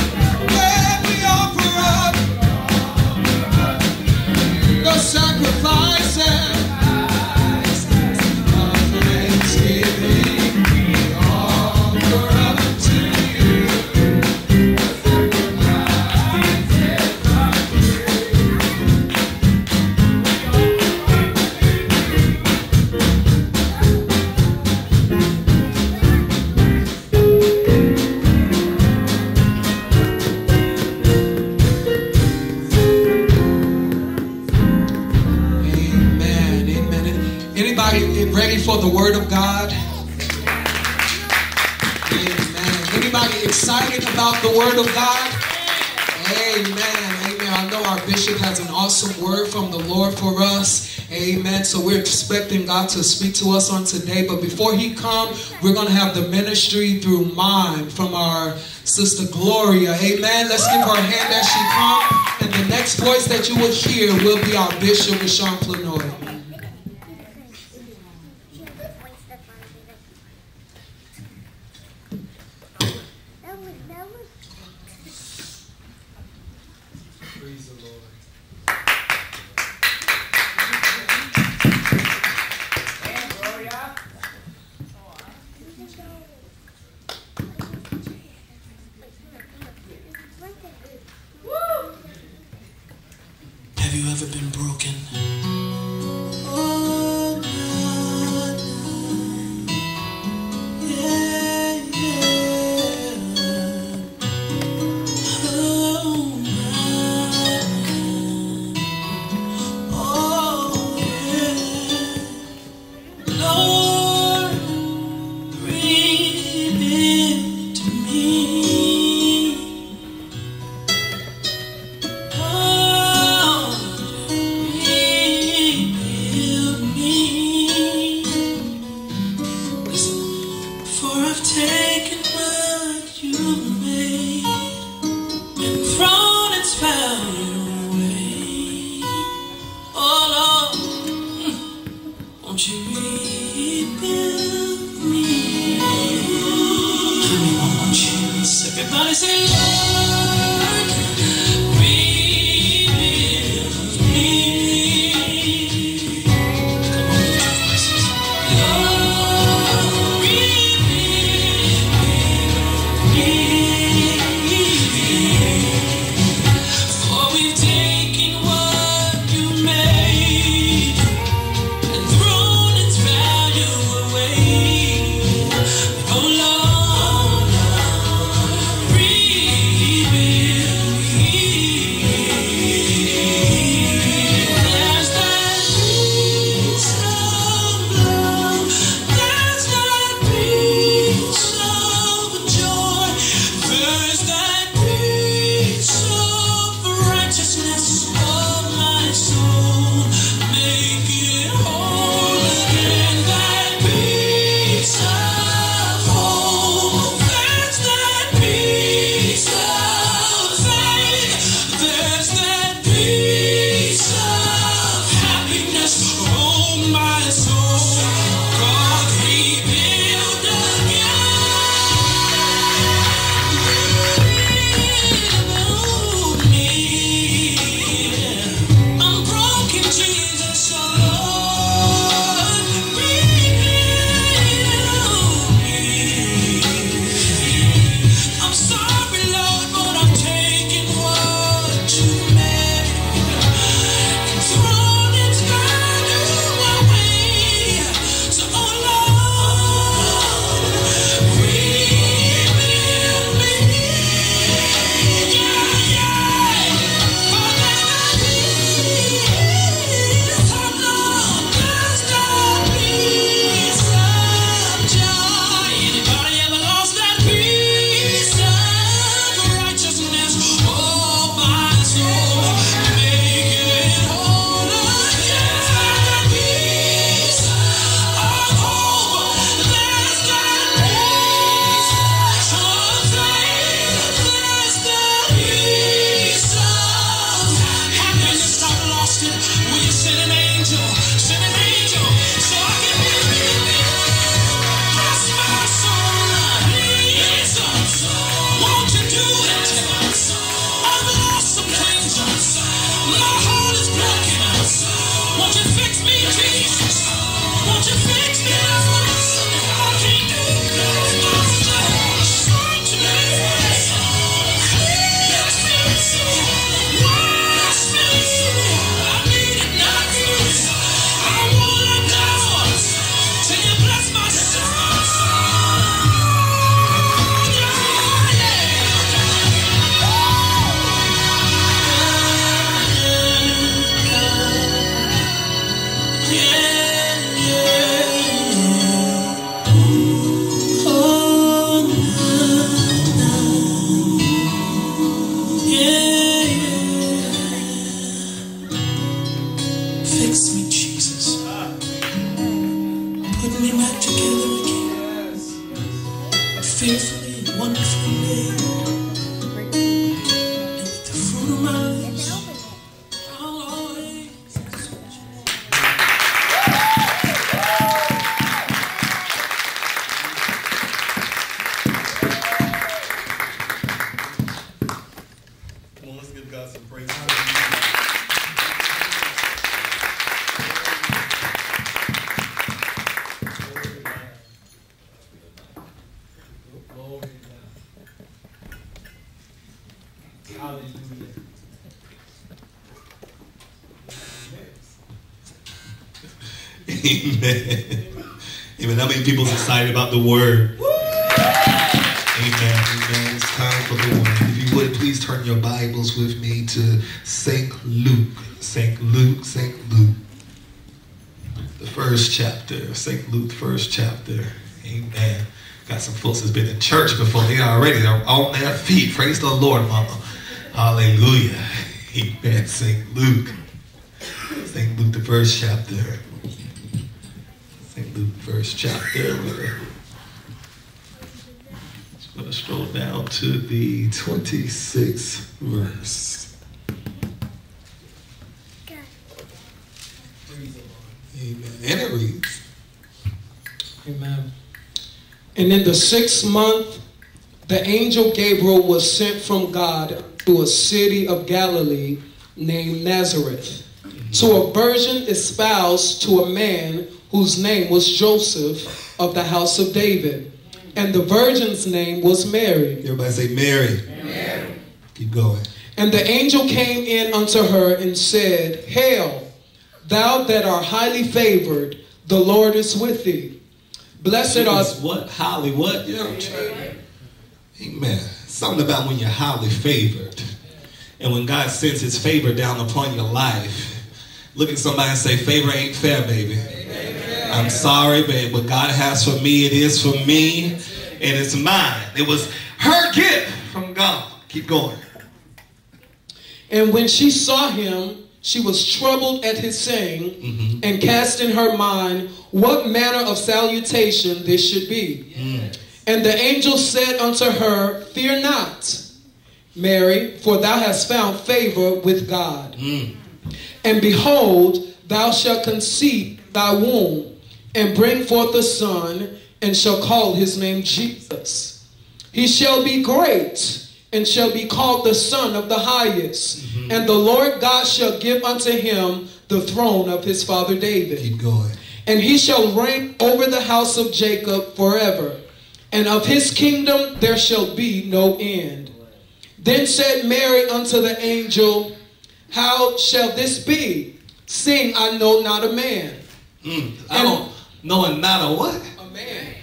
ready for the word of God? Amen. Anybody excited about the word of God? Amen. Amen. I know our bishop has an awesome word from the Lord for us. Amen. So we're expecting God to speak to us on today. But before he comes, we're going to have the ministry through mime from our sister Gloria. Amen. Let's give her a hand as she comes. And the next voice that you will hear will be our bishop, Flournoy. Praise the Lord. Have you ever been broken? Everybody say, Lord, rebuild me. Come on, lift your voices. Lord, rebuild me. For we've taken what you made and thrown its value away. Oh Lord, rebuild me. Come on, let's give God some praise. Amen. Amen. How many people's excited about the word? Amen. Amen. It's time for the word. If you would, please turn your Bibles with me to St. Luke. St. Luke. St. Luke. The first chapter. St. Luke, the first chapter. Amen. Got some folks that's been in church before. They already are on their feet. Praise the Lord, mama. Hallelujah. Amen. St. Luke. St. Luke, the first chapter. St. Luke, first chapter. Just going to scroll down to the 26th verse. Amen. And it reads. Amen. And in the 6th month, the angel Gabriel was sent from God to a city of Galilee named Nazareth, to a virgin espoused to a man whose name was Joseph of the house of David. And the virgin's name was Mary. Everybody say Mary. Mary. Keep going. And the angel came in unto her and said, Hail, thou that art highly favored, the Lord is with thee. Blessed are... What? Highly what? You know what I'm saying? Amen. Something about when you're highly favored. And when God sends his favor down upon your life. Look at somebody and say, favor ain't fair, baby. I'm sorry, but what God has for me, it is for me. And it's mine. It was her gift from God. Keep going. And when she saw him, she was troubled at his saying, and cast in her mind what manner of salutation this should be. And the angel said unto her, Fear not, Mary, for thou hast found favor with God. And behold, thou shalt conceive thy womb, and bring forth a son, and shall call his name Jesus. He shall be great, and shall be called the Son of the Highest. And the Lord God shall give unto him the throne of his father David. Keep going. And he shall reign over the house of Jacob forever. And of his kingdom there shall be no end. Then said Mary unto the angel, How shall this be, seeing I know not a man? I don't know not a what? A man.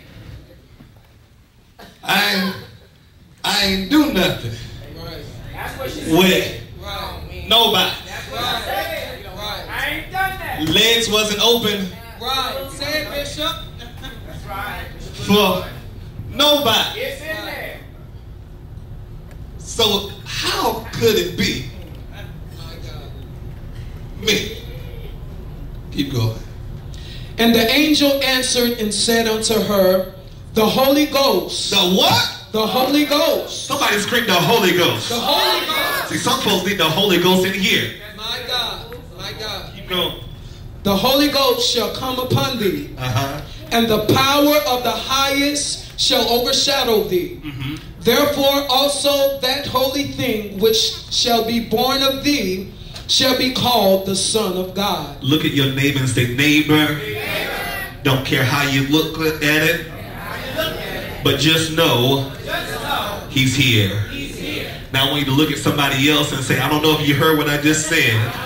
I ain't do nothing. Right. That's what she said. With Right. nobody. That's what I said. Right. I ain't done that. Legs wasn't open Right. Say it, Bishop. That's right. for nobody. It's in there. So how could it be My God. me? Keep going. And the angel answered and said unto her, The Holy Ghost. The what? The Holy Ghost. Somebody scream the Holy Ghost. The Holy Ghost. See, some folks need the Holy Ghost in here. My God. My God. Keep going. The Holy Ghost shall come upon thee, and the power of the highest shall overshadow thee. Therefore also that holy thing which shall be born of thee shall be called the Son of God. Look at your neighbor and say, neighbor, don't care how you look at it, but just know he's here. Now I want you to look at somebody else and say, I don't know if you heard what I just said,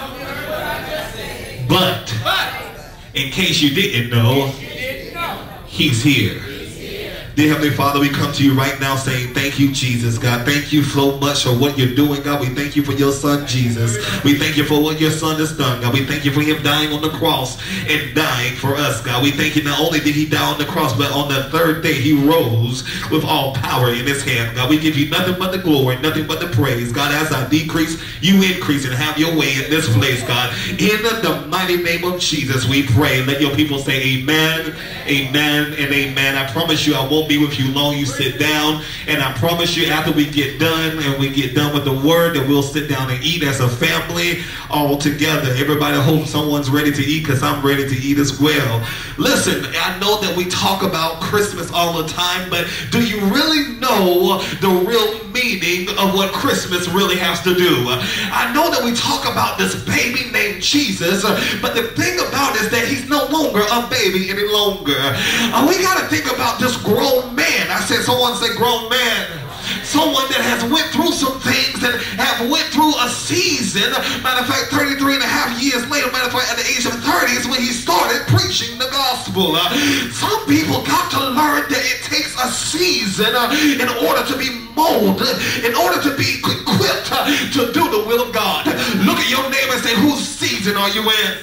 but in case you didn't know, he's here. Dear Heavenly Father, we come to you right now saying thank you, Jesus, God. Thank you so much for what you're doing, God. We thank you for your son, Jesus. We thank you for what your son has done, God. We thank you for him dying on the cross and dying for us, God. We thank you not only did he die on the cross, but on the third day he rose with all power in his hand, God. We give you nothing but the glory, nothing but the praise. God, as I decrease, you increase and have your way in this place, God. In the mighty name of Jesus, we pray. Let your people say amen, amen, and amen. I promise you I won't won't be with you long. You sit down, and I promise you, after we get done and we get done with the word, that we'll sit down and eat as a family all together. Everybody hope someone's ready to eat, because I'm ready to eat as well. Listen, I know that we talk about Christmas all the time, but do you really know the real meaning of what Christmas really has to do? I know that we talk about this baby named Jesus, but the thing about it is that he's no longer a baby any longer. We got to think about this grown man. I said, someone say grown man. Someone that has went through some things, that have went through a season. Matter of fact, 33 and a half years later, matter of fact, at the age of 30 is when he started preaching the gospel. Some people got to learn that it takes a season in order to be molded, in order to be equipped to do the will of God. Look at your neighbor and say, whose season are you in?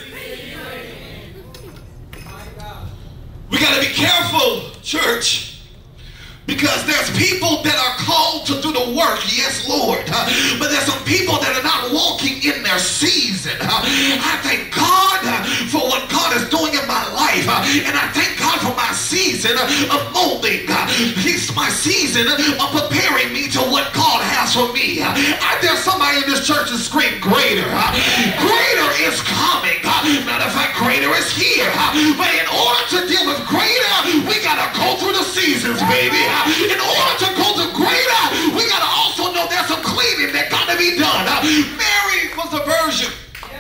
We got to be careful, church. Because there's people that are called to do the work, yes, Lord. But there's some people that are not walking in their season. I thank God for what God is doing in my life. And I thank God for my season of molding. He's my season of preparing me to what God has for me. I dare somebody in this church to scream greater. Greater is coming. Matter of fact, greater is here. But in order to deal with greater, we got to go through the seasons, baby. In order to go to greater, we got to also know there's some cleaning that got to be done. Mary was a virgin.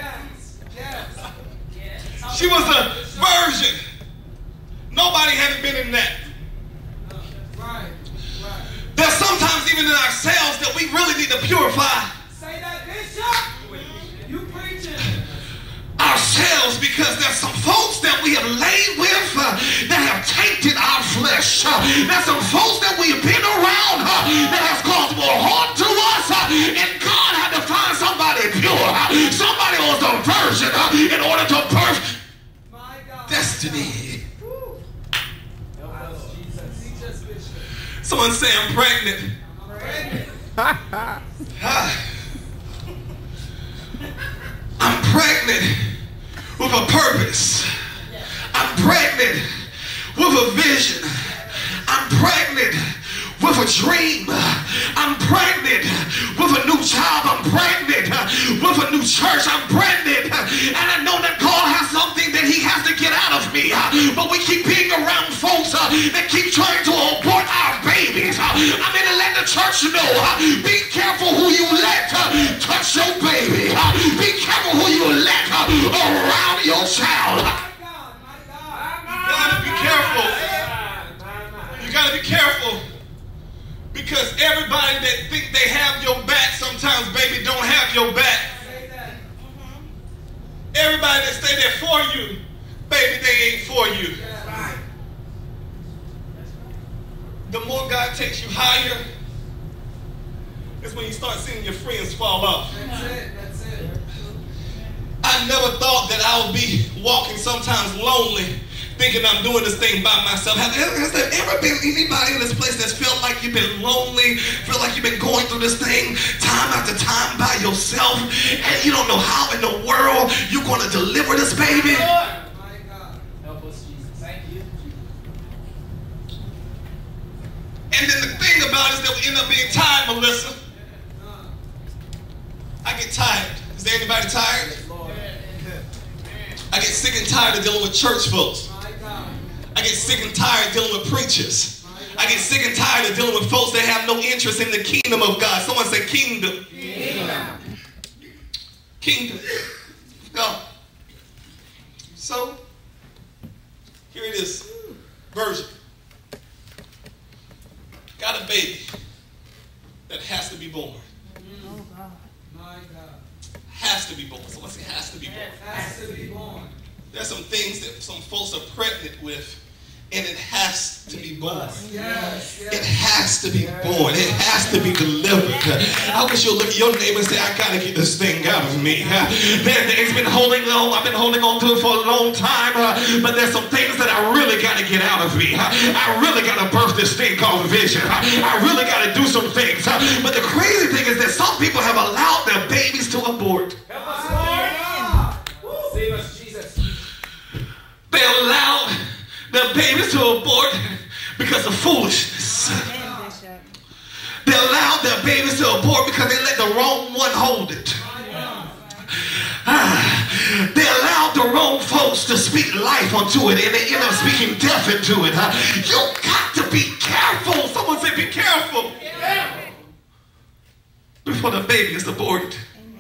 She was a virgin. Nobody had been in that. There's sometimes even in ourselves that we really need to purify. Say that, Bishop. You preaching. Ourselves, because there's some folks that we have laid with that have tainted our flesh. There's some folks that we have been around that has caused more harm to us, and God had to find somebody pure. Somebody was a virgin in order to birth destiny. Someone say, I'm pregnant. I'm pregnant with a purpose. I'm pregnant with a vision. I'm pregnant with a dream. I'm pregnant with a new job. I'm pregnant with a new church. I'm pregnant. And I know that God has something that he has to get out of me. But we keep being around folks that keep trying to abort our babies. I'm here to let the church know, be careful who you let touch your baby. Be careful who you let around your child. You gotta be careful. You gotta be careful. Because everybody that think they have your back, sometimes, baby, don't have your back. Everybody that say they're for you, baby, they ain't for you. The more God takes you higher, is when you start seeing your friends fall off. That's it. I never thought that I would be walking sometimes lonely, thinking I'm doing this thing by myself. Has there ever been anybody in this place that's felt like you've been lonely, feel like you've been going through this thing time after time by yourself, and you don't know how in the world you're going to deliver this baby? My God. Help us, Jesus. Thank you. And then the thing about it is that we end up being tired, Melissa. I get tired. Is there anybody tired? I get sick and tired of dealing with church folks. I get sick and tired of dealing with preachers. I get sick and tired of dealing with folks that have no interest in the kingdom of God. Someone say kingdom. Kingdom of God. So, here it is. Virgin. Got a baby that has to be born. My God. Has to be born. Someone say has to be born. Has to be born. There's some things that some folks are pregnant with, and it has to be born. Yes. It has to be born. It has to be delivered. I wish you'll look at your neighbor and say, I gotta get this thing out of me. It's been holding on. I've been holding on to it for a long time, but there's some things that I really gotta get out of me. I really gotta birth this thing called vision. I really gotta do some things. But the crazy thing is that some people have allowed their babies to abort. Help us, Lord. Save us, Jesus. They allowed their babies to abort because of foolishness. hold it. They allowed the wrong folks to speak life onto it, and they end up speaking death into it. You got to be careful. Someone say, be careful. Before the baby is aborted.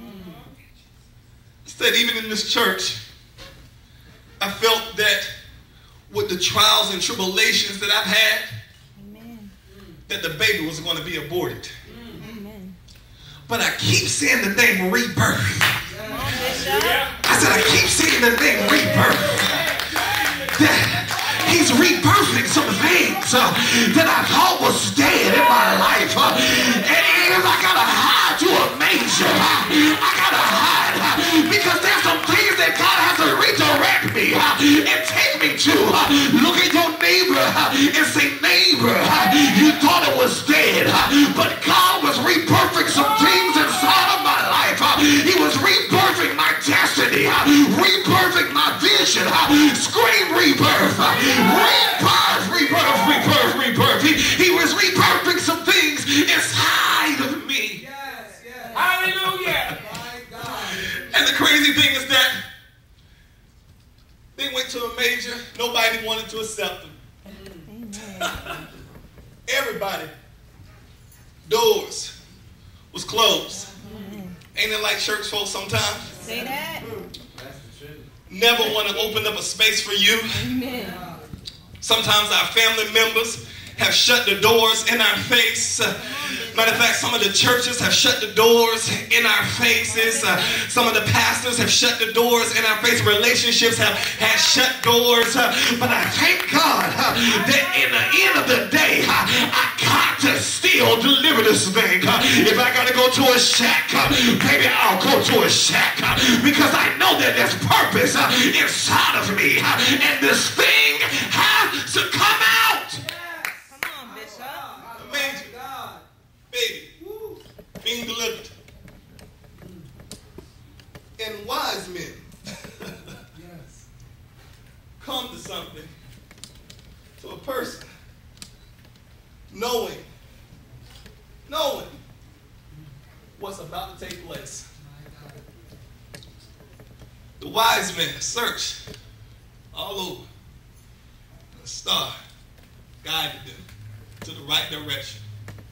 I said, even in this church, I felt that with the trials and tribulations that I've had, that the baby was going to be aborted. But I keep saying the name rebirth. I said, I keep saying the name rebirth. That he's rebirthing some things that I thought was dead in my life. And I gotta hide to a manger. I gotta hide because there's some things that God has to redirect me and take me to. Look at your neighbor and say, neighbor, you thought it was dead, but God was rebirthing some things inside of my life. He was rebirthing my destiny, rebirthing my vision. Scream rebirth. Rebirth, rebirth, rebirth, rebirth. He was rebirthing some things inside of me. Yes, yes. Hallelujah. And the crazy thing is that they went to a major. Nobody wanted to accept them. Everybody. Doors was closed. Ain't it like church folks sometimes? Say that. Never want to open up a space for you. Amen. Sometimes our family members have shut the doors in our face. Matter of fact, some of the churches have shut the doors in our faces. Some of the pastors have shut the doors in our face. Relationships have shut doors. But I thank God that in the end of the day, I got to still deliver this thing. If I got to go to a shack, maybe I'll go to a shack because I know that there's purpose inside of me. And this thing has to come out. Come on, Bishop. Amazing. Baby, being delivered. And wise men come to something, to a person, knowing what's about to take place. The wise men searched all over. The star guided them to the right direction.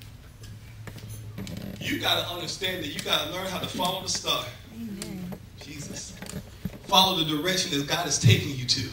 You got to understand that you got to learn how to follow the star. Amen. Jesus. Follow the direction that God is taking you to.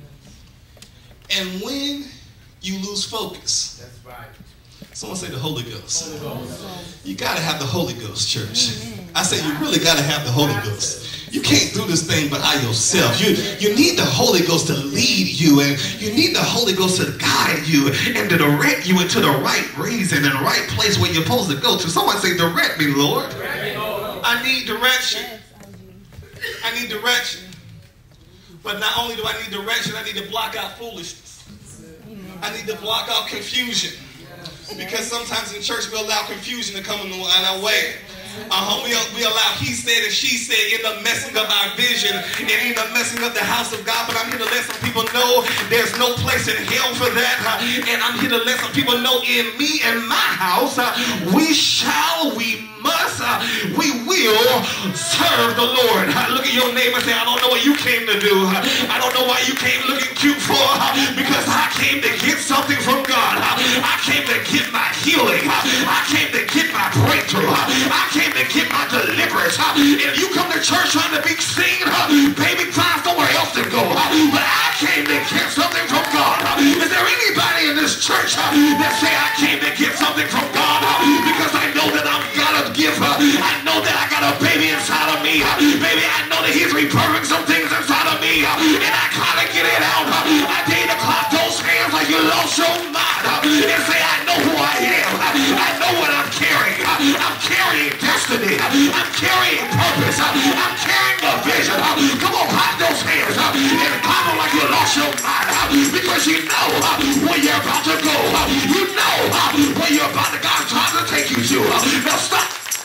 And when you lose focus, That's right. someone say the Holy Ghost. Holy Ghost. You got to have the Holy Ghost, church. I say you really got to have the Holy Ghost. You can't do this thing by yourself. You need the Holy Ghost to lead you, and you need the Holy Ghost to guide you and to direct you into the right reason and the right place where you're supposed to go to. Someone say, direct me, Lord. I need direction. I need direction. But not only do I need direction, I need to block out foolishness. I need to block out confusion. Because sometimes in church we allow confusion to come in our way. We allow he said and she said, end up messing up our vision and end up messing up the house of God. But I'm here to let some people know there's no place in hell for that. And I'm here to let some people know in me and my house, we must, we will serve the Lord. Look at your neighbor and say, I don't know what you came to do. I don't know why you came looking cute for, because I came to get something from God. I came to get my healing. I came to get my breakthrough. I came to get my deliverance. If you come to church trying to be seen, baby, find somewhere else to go. But I came to get something from God. Is there anybody in this church that say I came to get something from God? Because I know that I'm gonna give her. I know that I got a baby inside of me. Baby, I know that he's repairing some things inside of me. And I gotta get it out. I dare you to clap those hands like you lost your mind. And say, I know who I am. I know what I'm carrying. I'm carrying destiny. I'm carrying purpose. I'm carrying a vision. Come on, clap those hands. And clap them like you lost your mind. Because you know where you're about to go. You know where you're about to, God's trying to take you to. Now stop.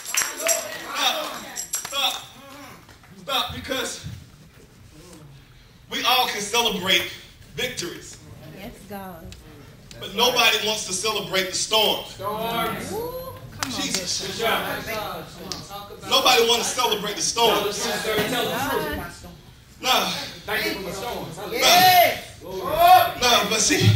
Stop, because we all can celebrate victories. Yes, God. But nobody wants to celebrate the storm. Storms. Ooh, come on, Jesus. Bishop. Nobody nobody want to celebrate the storm. Tell the truth. No. Thank you for the storm. No, but see,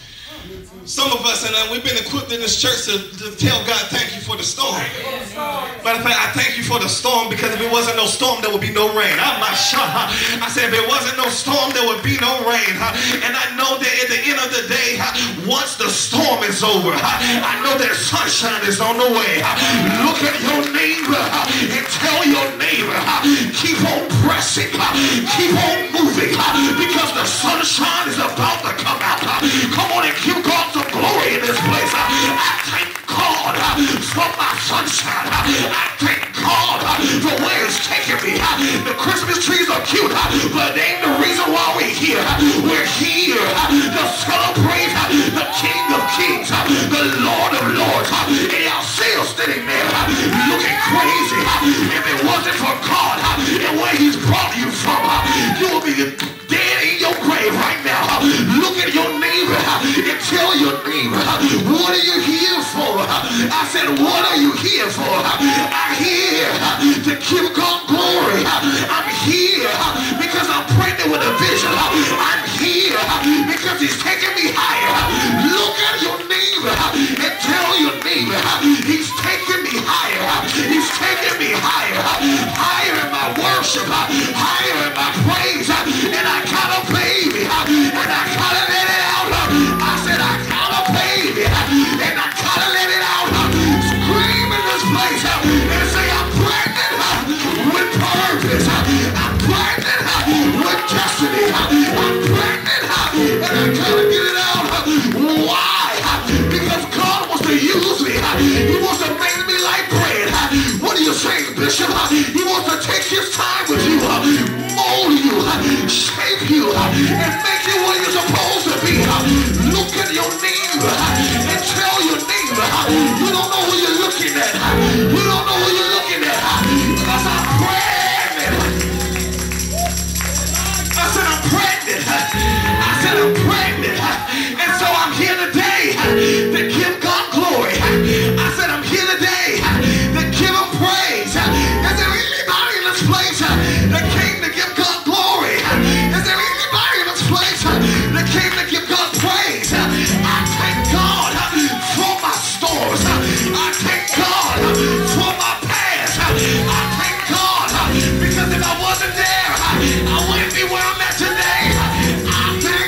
some of us, and we've been equipped in this church to tell God, thank you for the storm. Matter of fact, I thank you for the storm, because if it wasn't no storm, there would be no rain. I'm not sure. I said, if it wasn't no storm, there would be no rain. And I know that at the end of the day, once the storm is over, I know that sunshine is on the way. Look at your neighbor and tell your neighbor, keep on pressing, keep on moving, because the sunshine is about to come out. Come on and give God some glory in this place. I thank God for my sunshine. I thank God for where it's taking me. The Christmas trees are cute, but they ain't the reason why we're here. We're here to celebrate the King of Kings, the Lord of Lords. And y'all still sitting there looking crazy. If it wasn't for God and where he's brought you from, you will be dead in your grave right now. Look at your neighbor and tell your neighbor, what are you here for? I said, what are you here for? I'm here to give God glory. I'm here because I'm pregnant with a vision. I'm here because he's taking me higher. Look at your neighbor and tell your neighbor, he's taking me higher. He's taking me higher. Higher in my worship, higher in my praise. And I got a baby, and I gotta let it out. I said, I got a baby, and I gotta let it out. Scream in this place and say, I'm pregnant with purpose. I'm pregnant with destiny. I'm pregnant, and I gotta get it out. Why? Because God wants to use me. He wants to make me like bread. What are you saying, Bishop? He wants to take his time with you, mold you, shape you, and make you what you're supposed to be. Look at your neighbor and tell your neighbor, you don't know who you're looking at. You don't know who you're looking at. Because I'm pregnant. I said I'm pregnant. I said I'm pregnant. And so I'm here today to give God glory. I said I'm here today to give him praise. Is there anybody in this place that came to give God glory? Is there anybody in this place that came to give God praise? I thank God for my storms. I thank God for my past. I thank God because if I wasn't there, I wouldn't be where I'm at today. I thank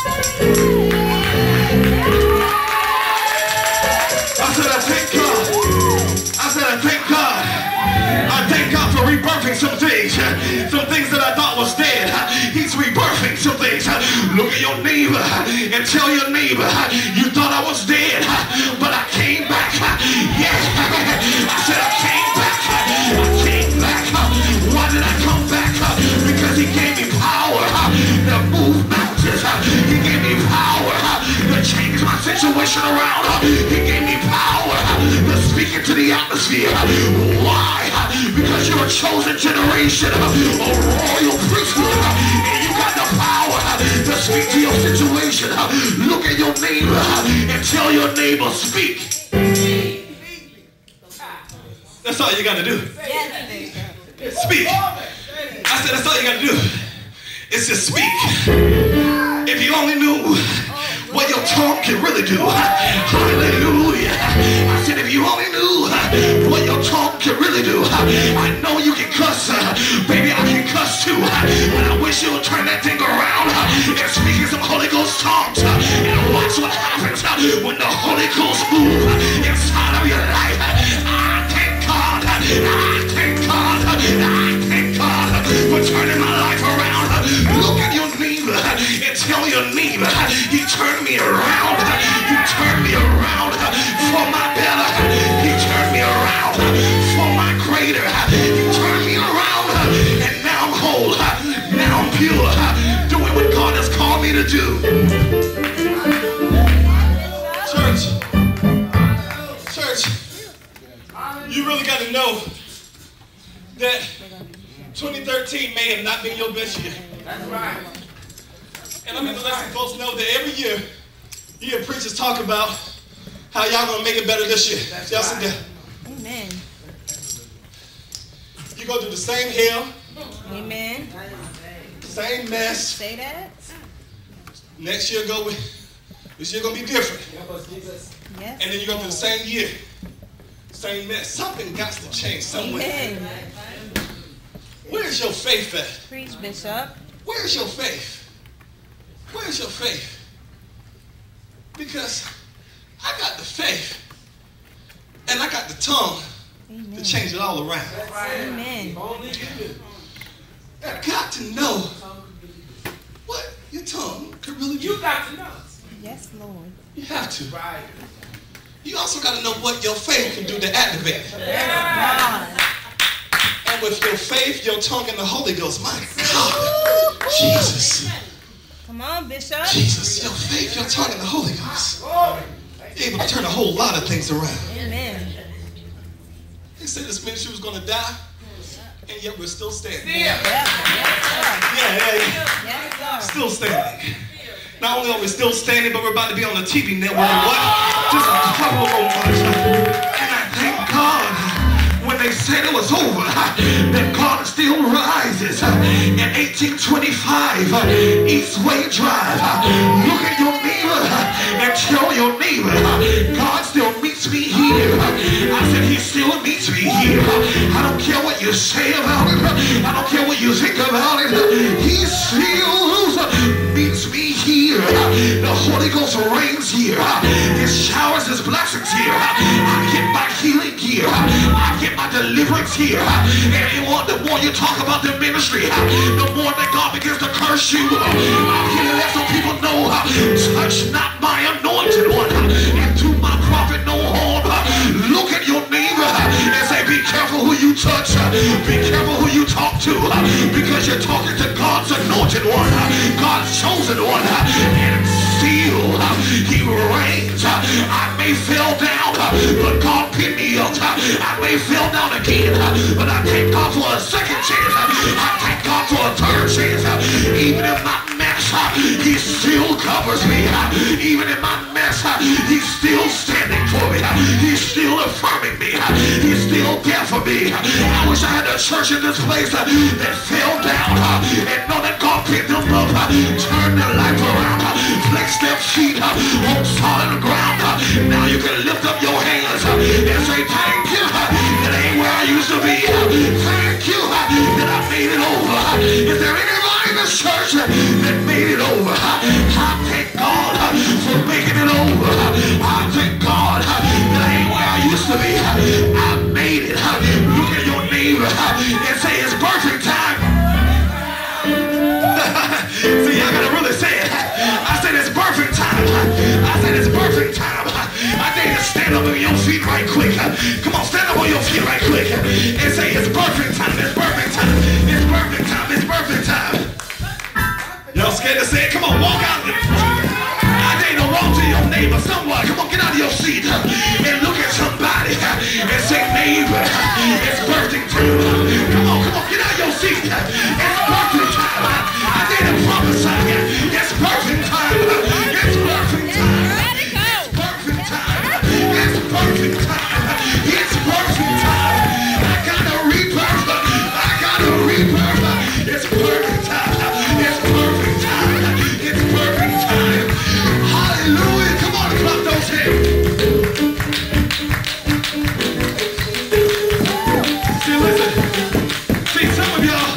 God. I said I thank God. I thank God for rebirthing some things that I thought was dead. He's rebirthing some things. Look at your neighbor and tell your neighbor, you thought I was dead, but I came back. Yeah, I said I came back. I came back. Why did I come back? Because he gave me power to move mountains. He gave me power to change my situation around. He gave me power to speak into the atmosphere. Why? Because you're a chosen generation, a royal priesthood, and you got the power to speak to your situation. Look at your neighbor and tell your neighbor, speak. That's all you got to do. Speak. I said that's all you got to do. It's just speak. If you only knew what your tongue can really do. Hallelujah. I said if you only knew what your tongue can really do. I know you can cuss. Baby, I can cuss too. But I wish you would turn that thing around and speak in some Holy Ghost tongues. And watch what happens when the Holy Ghost moves inside of your life. I thank God. I thank God. I thank God for turning my life around. Look at your neighbor and tell your neighbor, he turned me around. He turned me around for my better. He turned me around for my greater. He turned me around and now I'm whole. Now I'm pure. Doing what God has called me to do. Church, you really got to know that 2013 may have not been your best year. That's right. And I'm going to let some folks know that every year you hear preachers talk about how y'all going to make it better this year. Y'all sit there. Amen. You're going to do the same hell, Amen. same mess. Say that. Next year, this year going to be different. Yes. And then you're going to do the same year, same mess. Something got to change somewhere. Amen. Where's your faith at? Preach, Bishop. Where's your faith? Where's your faith? Because I got the faith and I got the tongue to change it all around. Amen. I've got to know what your tongue can really do. You got to know. Yes, Lord. You have to. Right. You also got to know what your faith can do to activate it. God. And with your faith, your tongue, and the Holy Ghost, my God, Jesus. Come on, Bishop. Jesus, your faith, your tongue, and the Holy Ghost. You're able to turn a whole lot of things around. Amen. They said this ministry was going to die, and yet we're still standing. Yes, Yeah. yes, sir. Still standing. Not only are we still standing, but we're about to be on the TV network. What? Just a couple more months. And I thank God when they said it was over, that God still rises. In 1825, Eastway Drive. Look at your neighbor and tell your neighbor, God still meets me here. I said, he still meets me here. I don't care what you say about it. I don't care what you think about it. He still meets me here. The Holy Ghost reigns here. His showers, his blessings here. I get my healing here. I get my deliverance here. And the more you talk about the ministry, the more that God begins to curse you. I'm here to let some people know, touch not my anointed one, and do my prophet no harm. Look at your neighbor and say, be careful who you touch. Be careful who you talk to, because you're talking to God's anointed one, God's chosen one, and still he reigns. I may fall down, but God picked me up. I may fall down again, but I thank God for a second chance. I thank God for a third chance. Even in my mess, he still covers me. Even in my mess, he's still standing for me. He's still affirming me. He's still there for me. I wish I had a church in this place that fell down and know that God picked them up, turned their life around, placed their feet on solid ground. Now you can lift up your hands and say, thank you, that ain't where I used to be. Thank you that I made it over. Is there anybody in this church that made it over? I thank God for making it over. I thank God that I ain't where I used to be. I made it. Look at your neighbor and say, it's perfect time. See, I gotta really say it. I said it's perfect time. I said it's perfect time. I need you to stand up on your feet right quick. Come on, stand up on your feet right quick and say it's perfect time. It's perfect time. It's perfect time. It's perfect time. Y'all scared to say it? Come on, walk out. I dare you to walk to your neighbor. Someone, come on, get out of your seat and look at somebody and say, neighbor, it's birthday time. Come on, get out of your seat. It's birthday time. I dare to prophesy. It's perfect time. It's perfect time. It's perfect time. It's perfect time. It's perfect time. I got a rebirth. I got a rebirth. It's perfect time. It's perfect time. It's perfect time. Hallelujah. Come on, clap those hands. See, listen. See, some of y'all.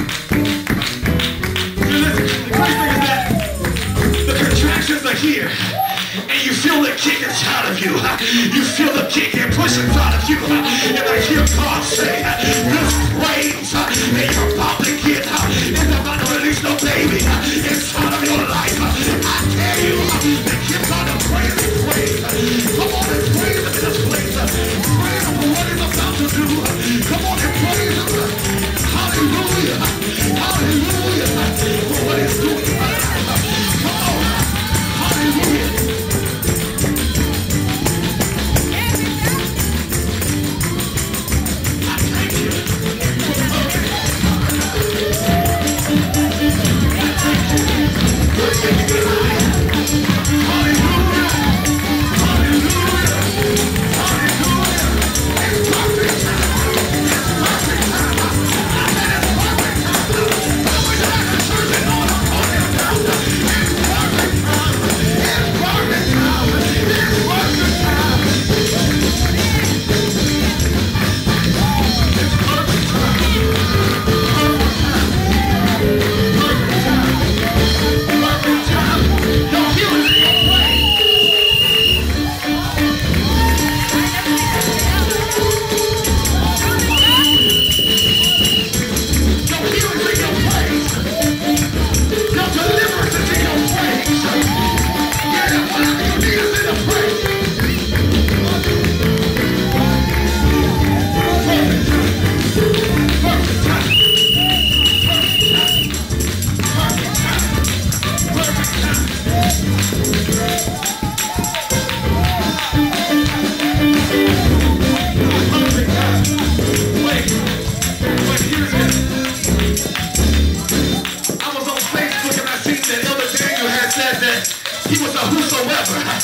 See, listen. The great thing is that the contractions are here. And you feel the kick inside of you. You feel the kick and push inside of you. And I hear God say, this praise that you're about to get is about to release the baby inside of your life. I tell you, to give God a praise and praise. Come on and praise him in this place. Praise him for what he's about to do. Come on and praise him. Hallelujah. Hallelujah. For what he's doing in my life. Come on. Hallelujah. Hallelujah. Hallelujah. It's perfect time. It's perfect time.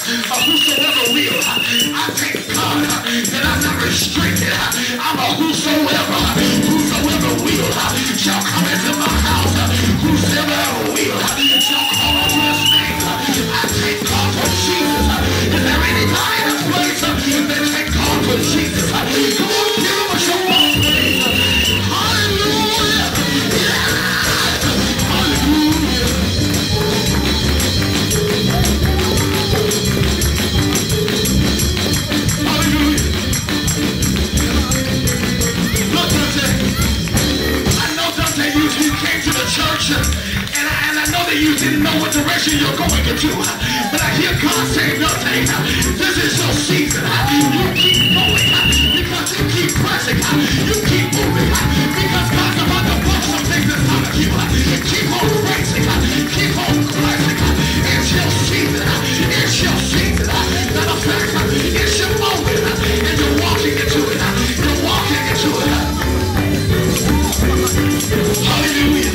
whosoever will. I thank God that I'm not restricted. I'm a whosoever will shall come into my house. Whosoever will shall call unto his name. I thank God for Jesus. Is there anybody in this place that thank God for Jesus? Come on, give us your more praise. Hallelujah. Hallelujah. Hallelujah. Look, Dante, I know, Dante, you came to the church, and I know that you didn't know what direction you're going into, but I hear God saying, Dante, this is your season. You keep going, because you keep pressing, you keep moving, because God's about to blow some things inside of you. Keep on praising, keep on pressing. It's your season, it's your season. Matter of fact, it's your moment, and you're walking into it. You're walking into it. Hallelujah.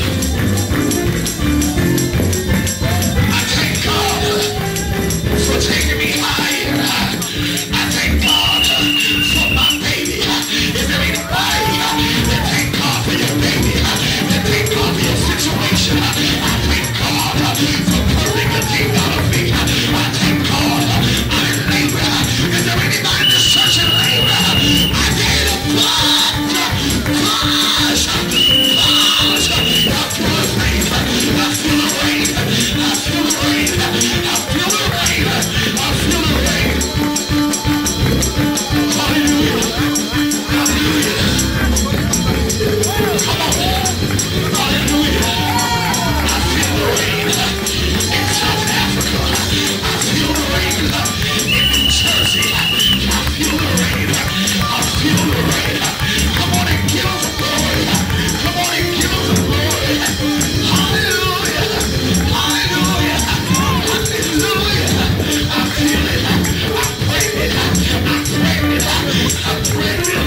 I thank God for taking me higher. I thank God for my baby. Is there anybody that thank God for your baby? That thank God for your situation? I thank God for pulling the thing out of me. I thank God I'm in labor. Is there anybody in this church in labor? I need a blood. Gosh. I feel the rain. I feel the rain. I feel the rain. I feel the rain. I feel the rain. Hallelujah. Hallelujah. Come on. Hallelujah. I feel the rain in South Africa. I feel the rain in New Jersey. I feel the rain. I feel the rain. Come on and give us glory. Come on and give us glory. Hallelujah. Hallelujah. Hallelujah. I feel it. I pray it. I pray it. I pray it.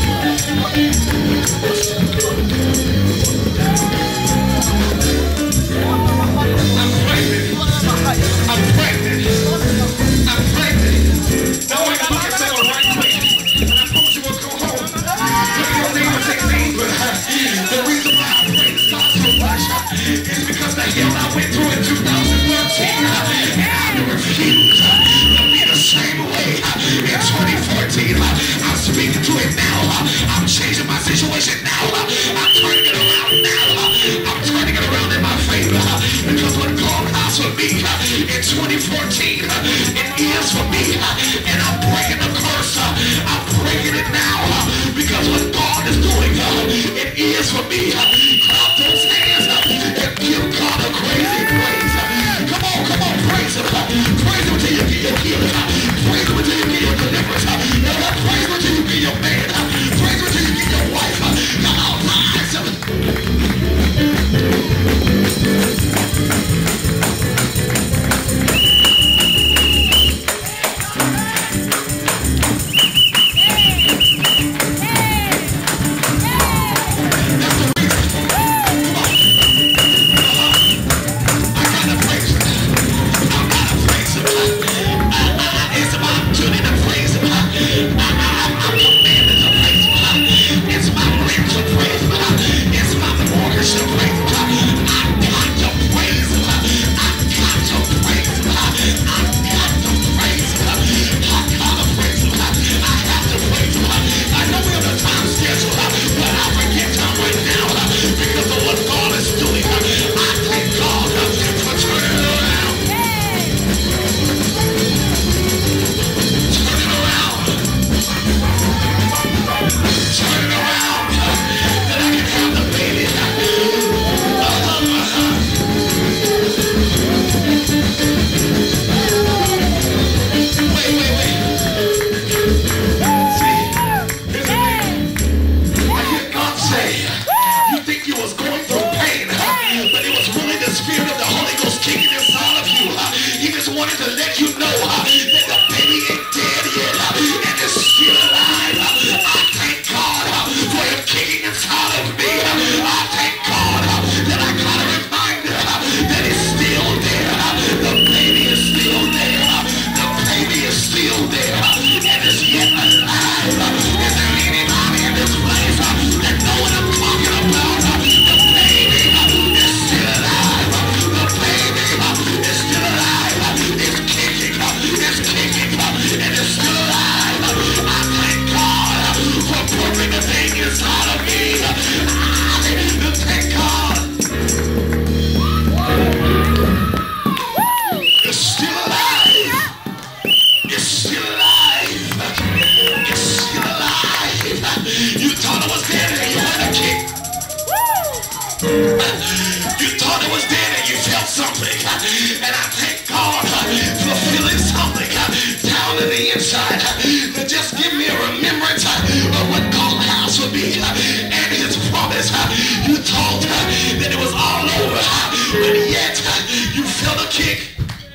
I'm pregnant. I'm pregnant. I'm pregnant. Now I gotta get settled right quick. And I promise you we'll go home. Look at your neighbor, say neighbor. The reason why I praise God so much is because the hell I went through in 2013, and I refuse to be the same way in 2014. I'm speaking to it now. I'm changing my situation now. I'm turning it around now. I'm turning it around in my favor. Because what God has for me in 2014, it is for me. And I'm breaking the curse. I'm breaking it now. Because what God is doing, it is for me. Clap those hands and give God a crazy praise. Come on, praise Him. Praise Him until you get your healing. Praise Him until you get your deliverance. Praise Him until you get your man. Praise Him until you get your wife. Come on, praise Him. That's the reason. something. And I thank God for feeling something down in the inside to just give me a remembrance of what God has for me and his promise. You thought that it was all over, but yet you felt a kick.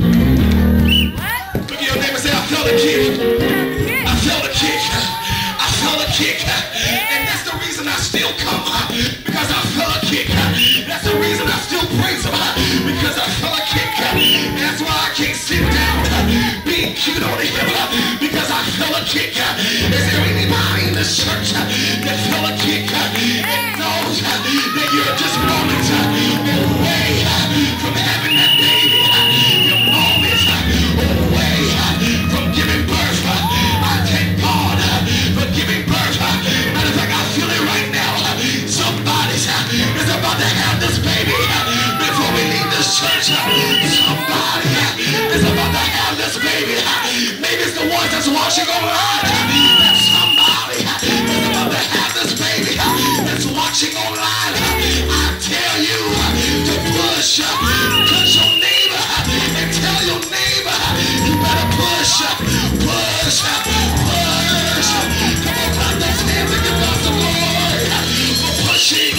Look at your neighbor and say, I felt a kick. I felt a kick. I felt a kick. And that's the reason I still come, because I felt a kick. That's the reason I still praise him, because I felt a kick. That's why I can't sit down being cute on him, because I felt a kick. Is there anybody in the church that felt a kick and knows that you're just moments away from having that baby? You're moments away from giving birth. I thank God for giving birth. Matter of fact, I feel it right now. Somebody is about to have this baby before we leave this church. Somebody is about to have this baby. Maybe it's the ones that's watching online. That somebody is about to have this baby that's watching online. I tell you to push. Touch your neighbor and tell your neighbor you better push. Push. Push. Come on, clap those hands and give God some glory for pushing.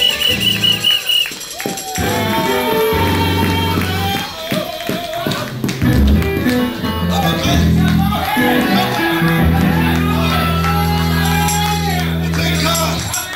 Thank God.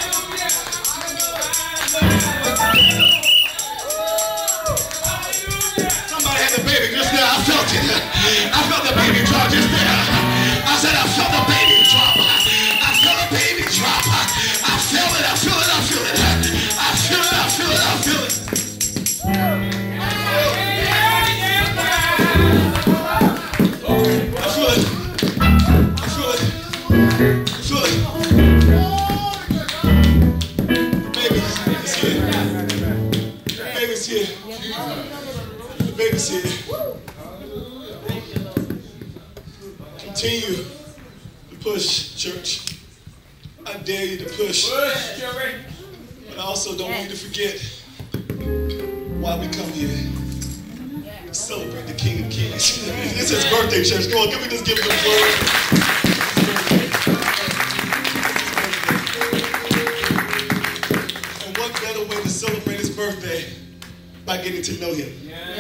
Somebody had the baby just now. I felt it. I felt the baby drop just there. I said I felt the baby drop. I felt the baby drop. I feel it. I feel it. I feel it. I feel it. I feel it. I feel it. I feel it. I feel it. I feel it. Baby's here. Baby's here. The baby's here. Continue to push, church. I dare you to push. But I also don't want you to forget why we come here. Celebrate the King of Kings. It's his birthday, church. Come on, give me this gift of glory. And what better way to celebrate his birthday by getting to know him?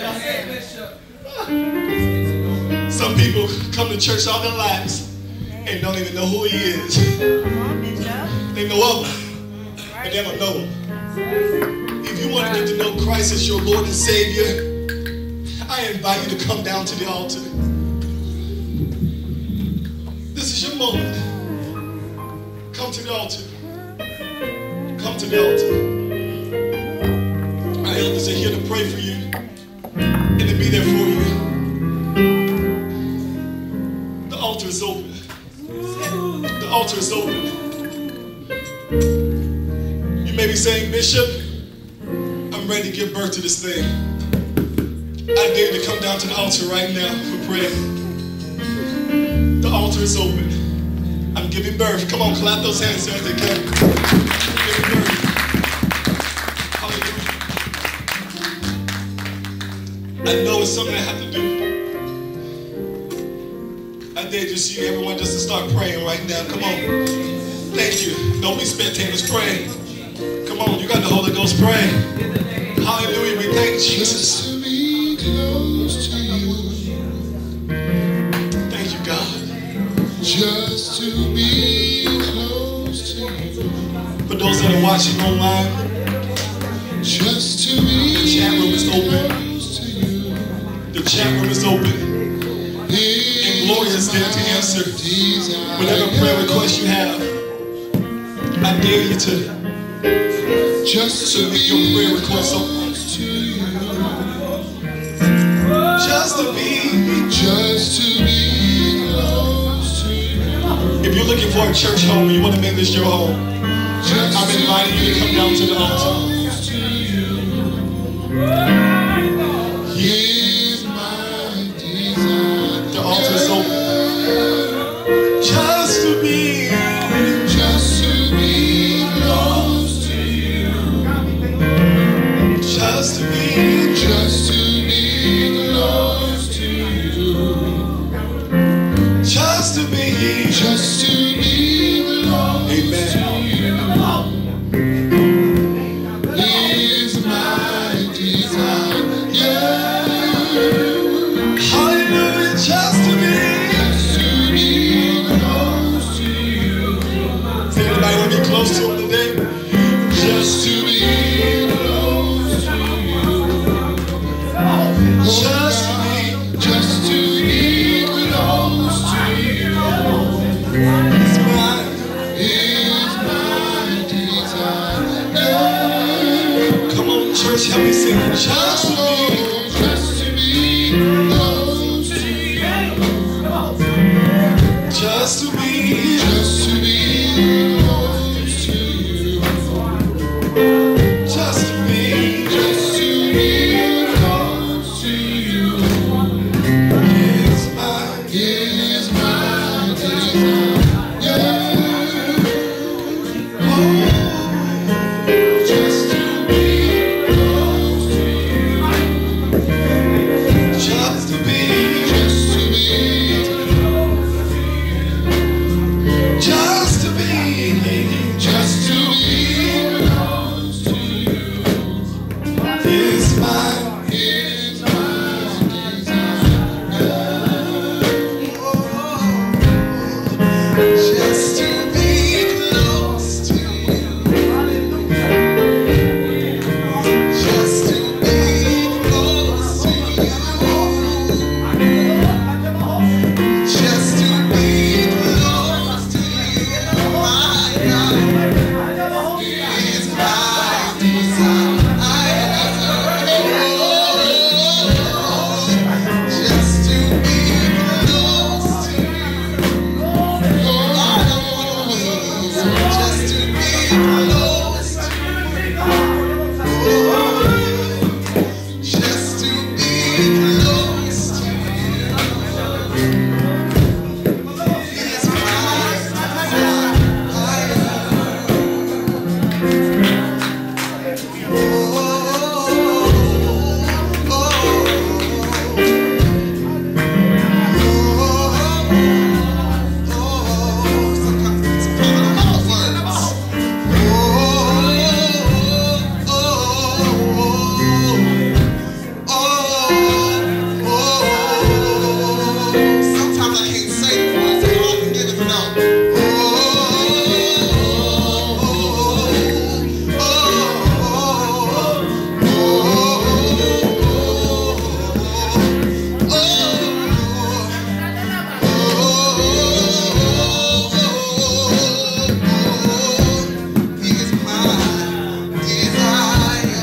Some people come to church all their lives and don't even know who he is. They know of him, but they don't know him. If you want to get to know Christ as your Lord and Savior, I invite you to come down to the altar. This is your moment. Come to the altar. Come to the altar. Our elders are here to pray for you and to be there for you. The altar is open. The altar is open. You may be saying, Bishop, I'm ready to give birth to this thing. I dare you to come down to the altar right now for prayer. The altar is open. I'm giving birth. Come on, clap those hands as they can. Giving birth. Hallelujah. I know it's something I have to do. I dare you see everyone just to start praying right now. Come on. Thank you. Don't be spectators. Pray. Come on, you got the Holy Ghost. Pray. Hallelujah. We thank Jesus. Close to you, Thank you, God. just to be close to you, For those that are watching online, just to be the chat room is open. close to you. The chat room is open. And Gloria is there to answer whatever prayer request you have. I dare you to Just to submit your be prayer request open. close to you, Just to be. just to be close to you, If you're looking for a church home and you want to make this your home, just I'm inviting you to come down to the altar. close to you. Here's my desire. The altar is open. Just to be. Just to be close to you, Just to be. just to just to be close to you. Just to be close to you. It's my desire. Come on, church, help me sing. Just to be close to you. Just to be close to you. Just to be close to you. Is my desire. Oh, just to be close to you. Just to be close to you. Just to be close to you is my desire. Just to be close to you. Just to be close to you. Just to be close to you, my God, is my desire. Just to be close to you. Just to be close to you. Just to be close to you. Is my sometimes I can't say the words, so all I can get is no. Is my desire.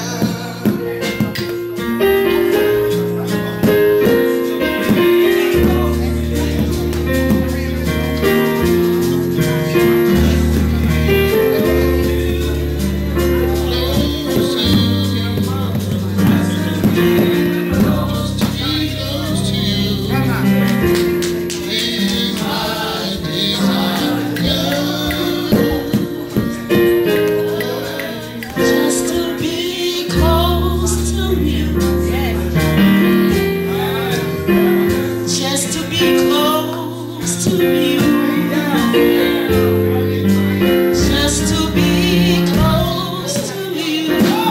Just to be close to you. Just to be close to you. Just to be close to you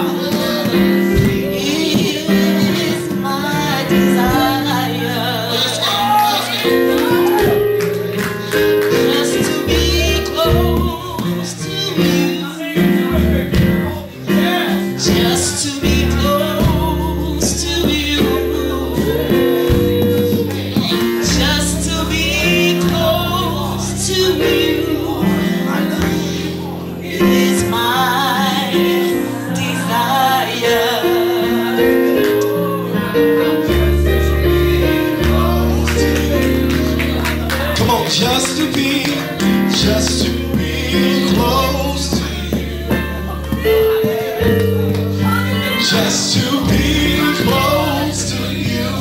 is my desire. Just to be close to you. Just to be close to you. Just to be close to you is my desire. Come on, just to be close to you. Just to be close to you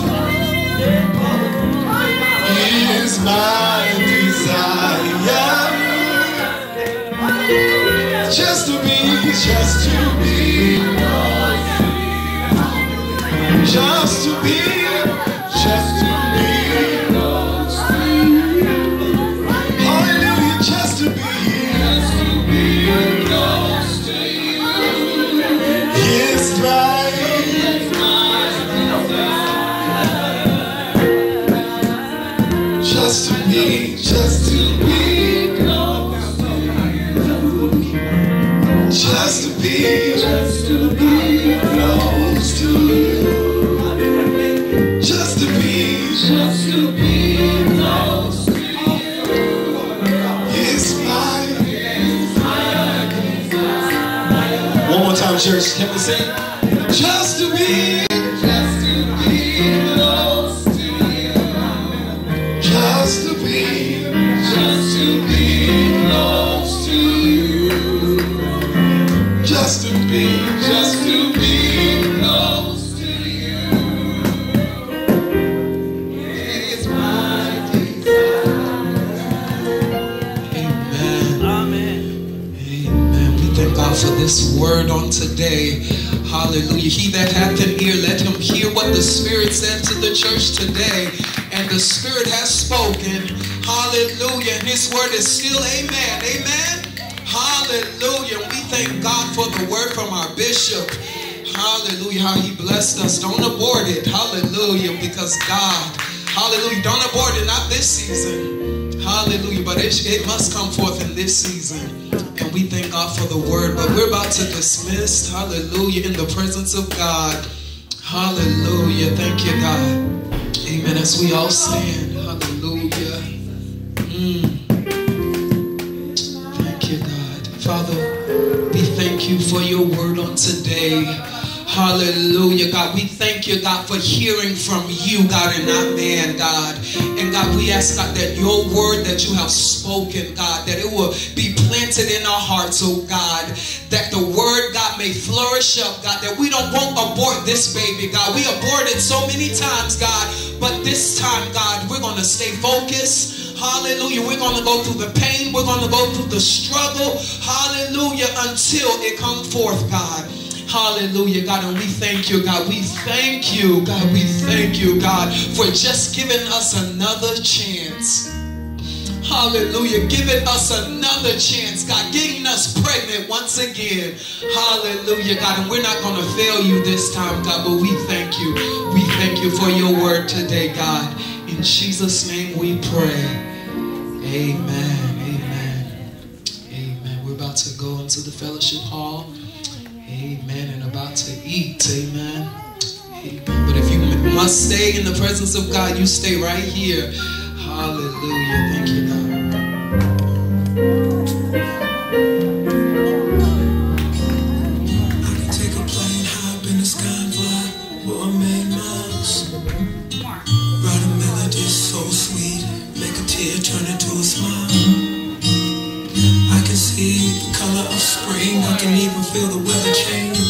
is my desire. Just to be close to you. Just to be close to you. Hallelujah, just to be close to you is my just to be close to you. Just to be close to you. Just to be close to you. It's mine. One more time, church. Can we sing? Just to be close to you. Just to be close to you. Just to be close to you. It's my desire. Amen. Amen. We thank God for this word on today. Hallelujah. He that hath an ear, let him hear what the Spirit said to the church today. And the Spirit has spoken. Hallelujah. And his word is still amen. Amen. Hallelujah. We thank God for the word from our bishop. Hallelujah. How he blessed us. Don't abort it. Hallelujah. Because God, hallelujah. Don't abort it. Not this season. Hallelujah. But it must come forth in this season. And we thank God for the word. But we're about to dismiss. Hallelujah. In the presence of God. Hallelujah. Thank you, God. Amen. As we all stand. Hallelujah. Thank you, God. Father, we thank you for your word on today. Hallelujah, God. We thank you, God, for hearing from you, God, and not man, God. And God, we ask, God, that your word that you have spoken, God, that it will be planted in our hearts, oh God, that the word, God, may flourish up, God, that we won't abort this baby, God. We aborted so many times, God, but this time, God, we're going to stay focused. Hallelujah. We're going to go through the pain. We're going to go through the struggle. Hallelujah. Until it comes forth, God. Hallelujah, God. And we thank you, God. We thank you, God. We thank you, God, for just giving us another chance. Hallelujah. Giving us another chance, God. Getting us pregnant once again. Hallelujah, God. And we're not going to fail you this time, God, but we thank you. We thank you for your word today, God. In Jesus' name we pray. Amen. Amen. Amen. We're about to go into the fellowship hall. Amen. And about to eat. Amen. Amen. But if you must stay in the presence of God, you stay right here. Hallelujah. Thank you, God. I can take a plane high up in the sky and fly for a million miles. Write a melody so sweet, make a tear turn into a smile. I can see the color of spring, I can even feel the weather change.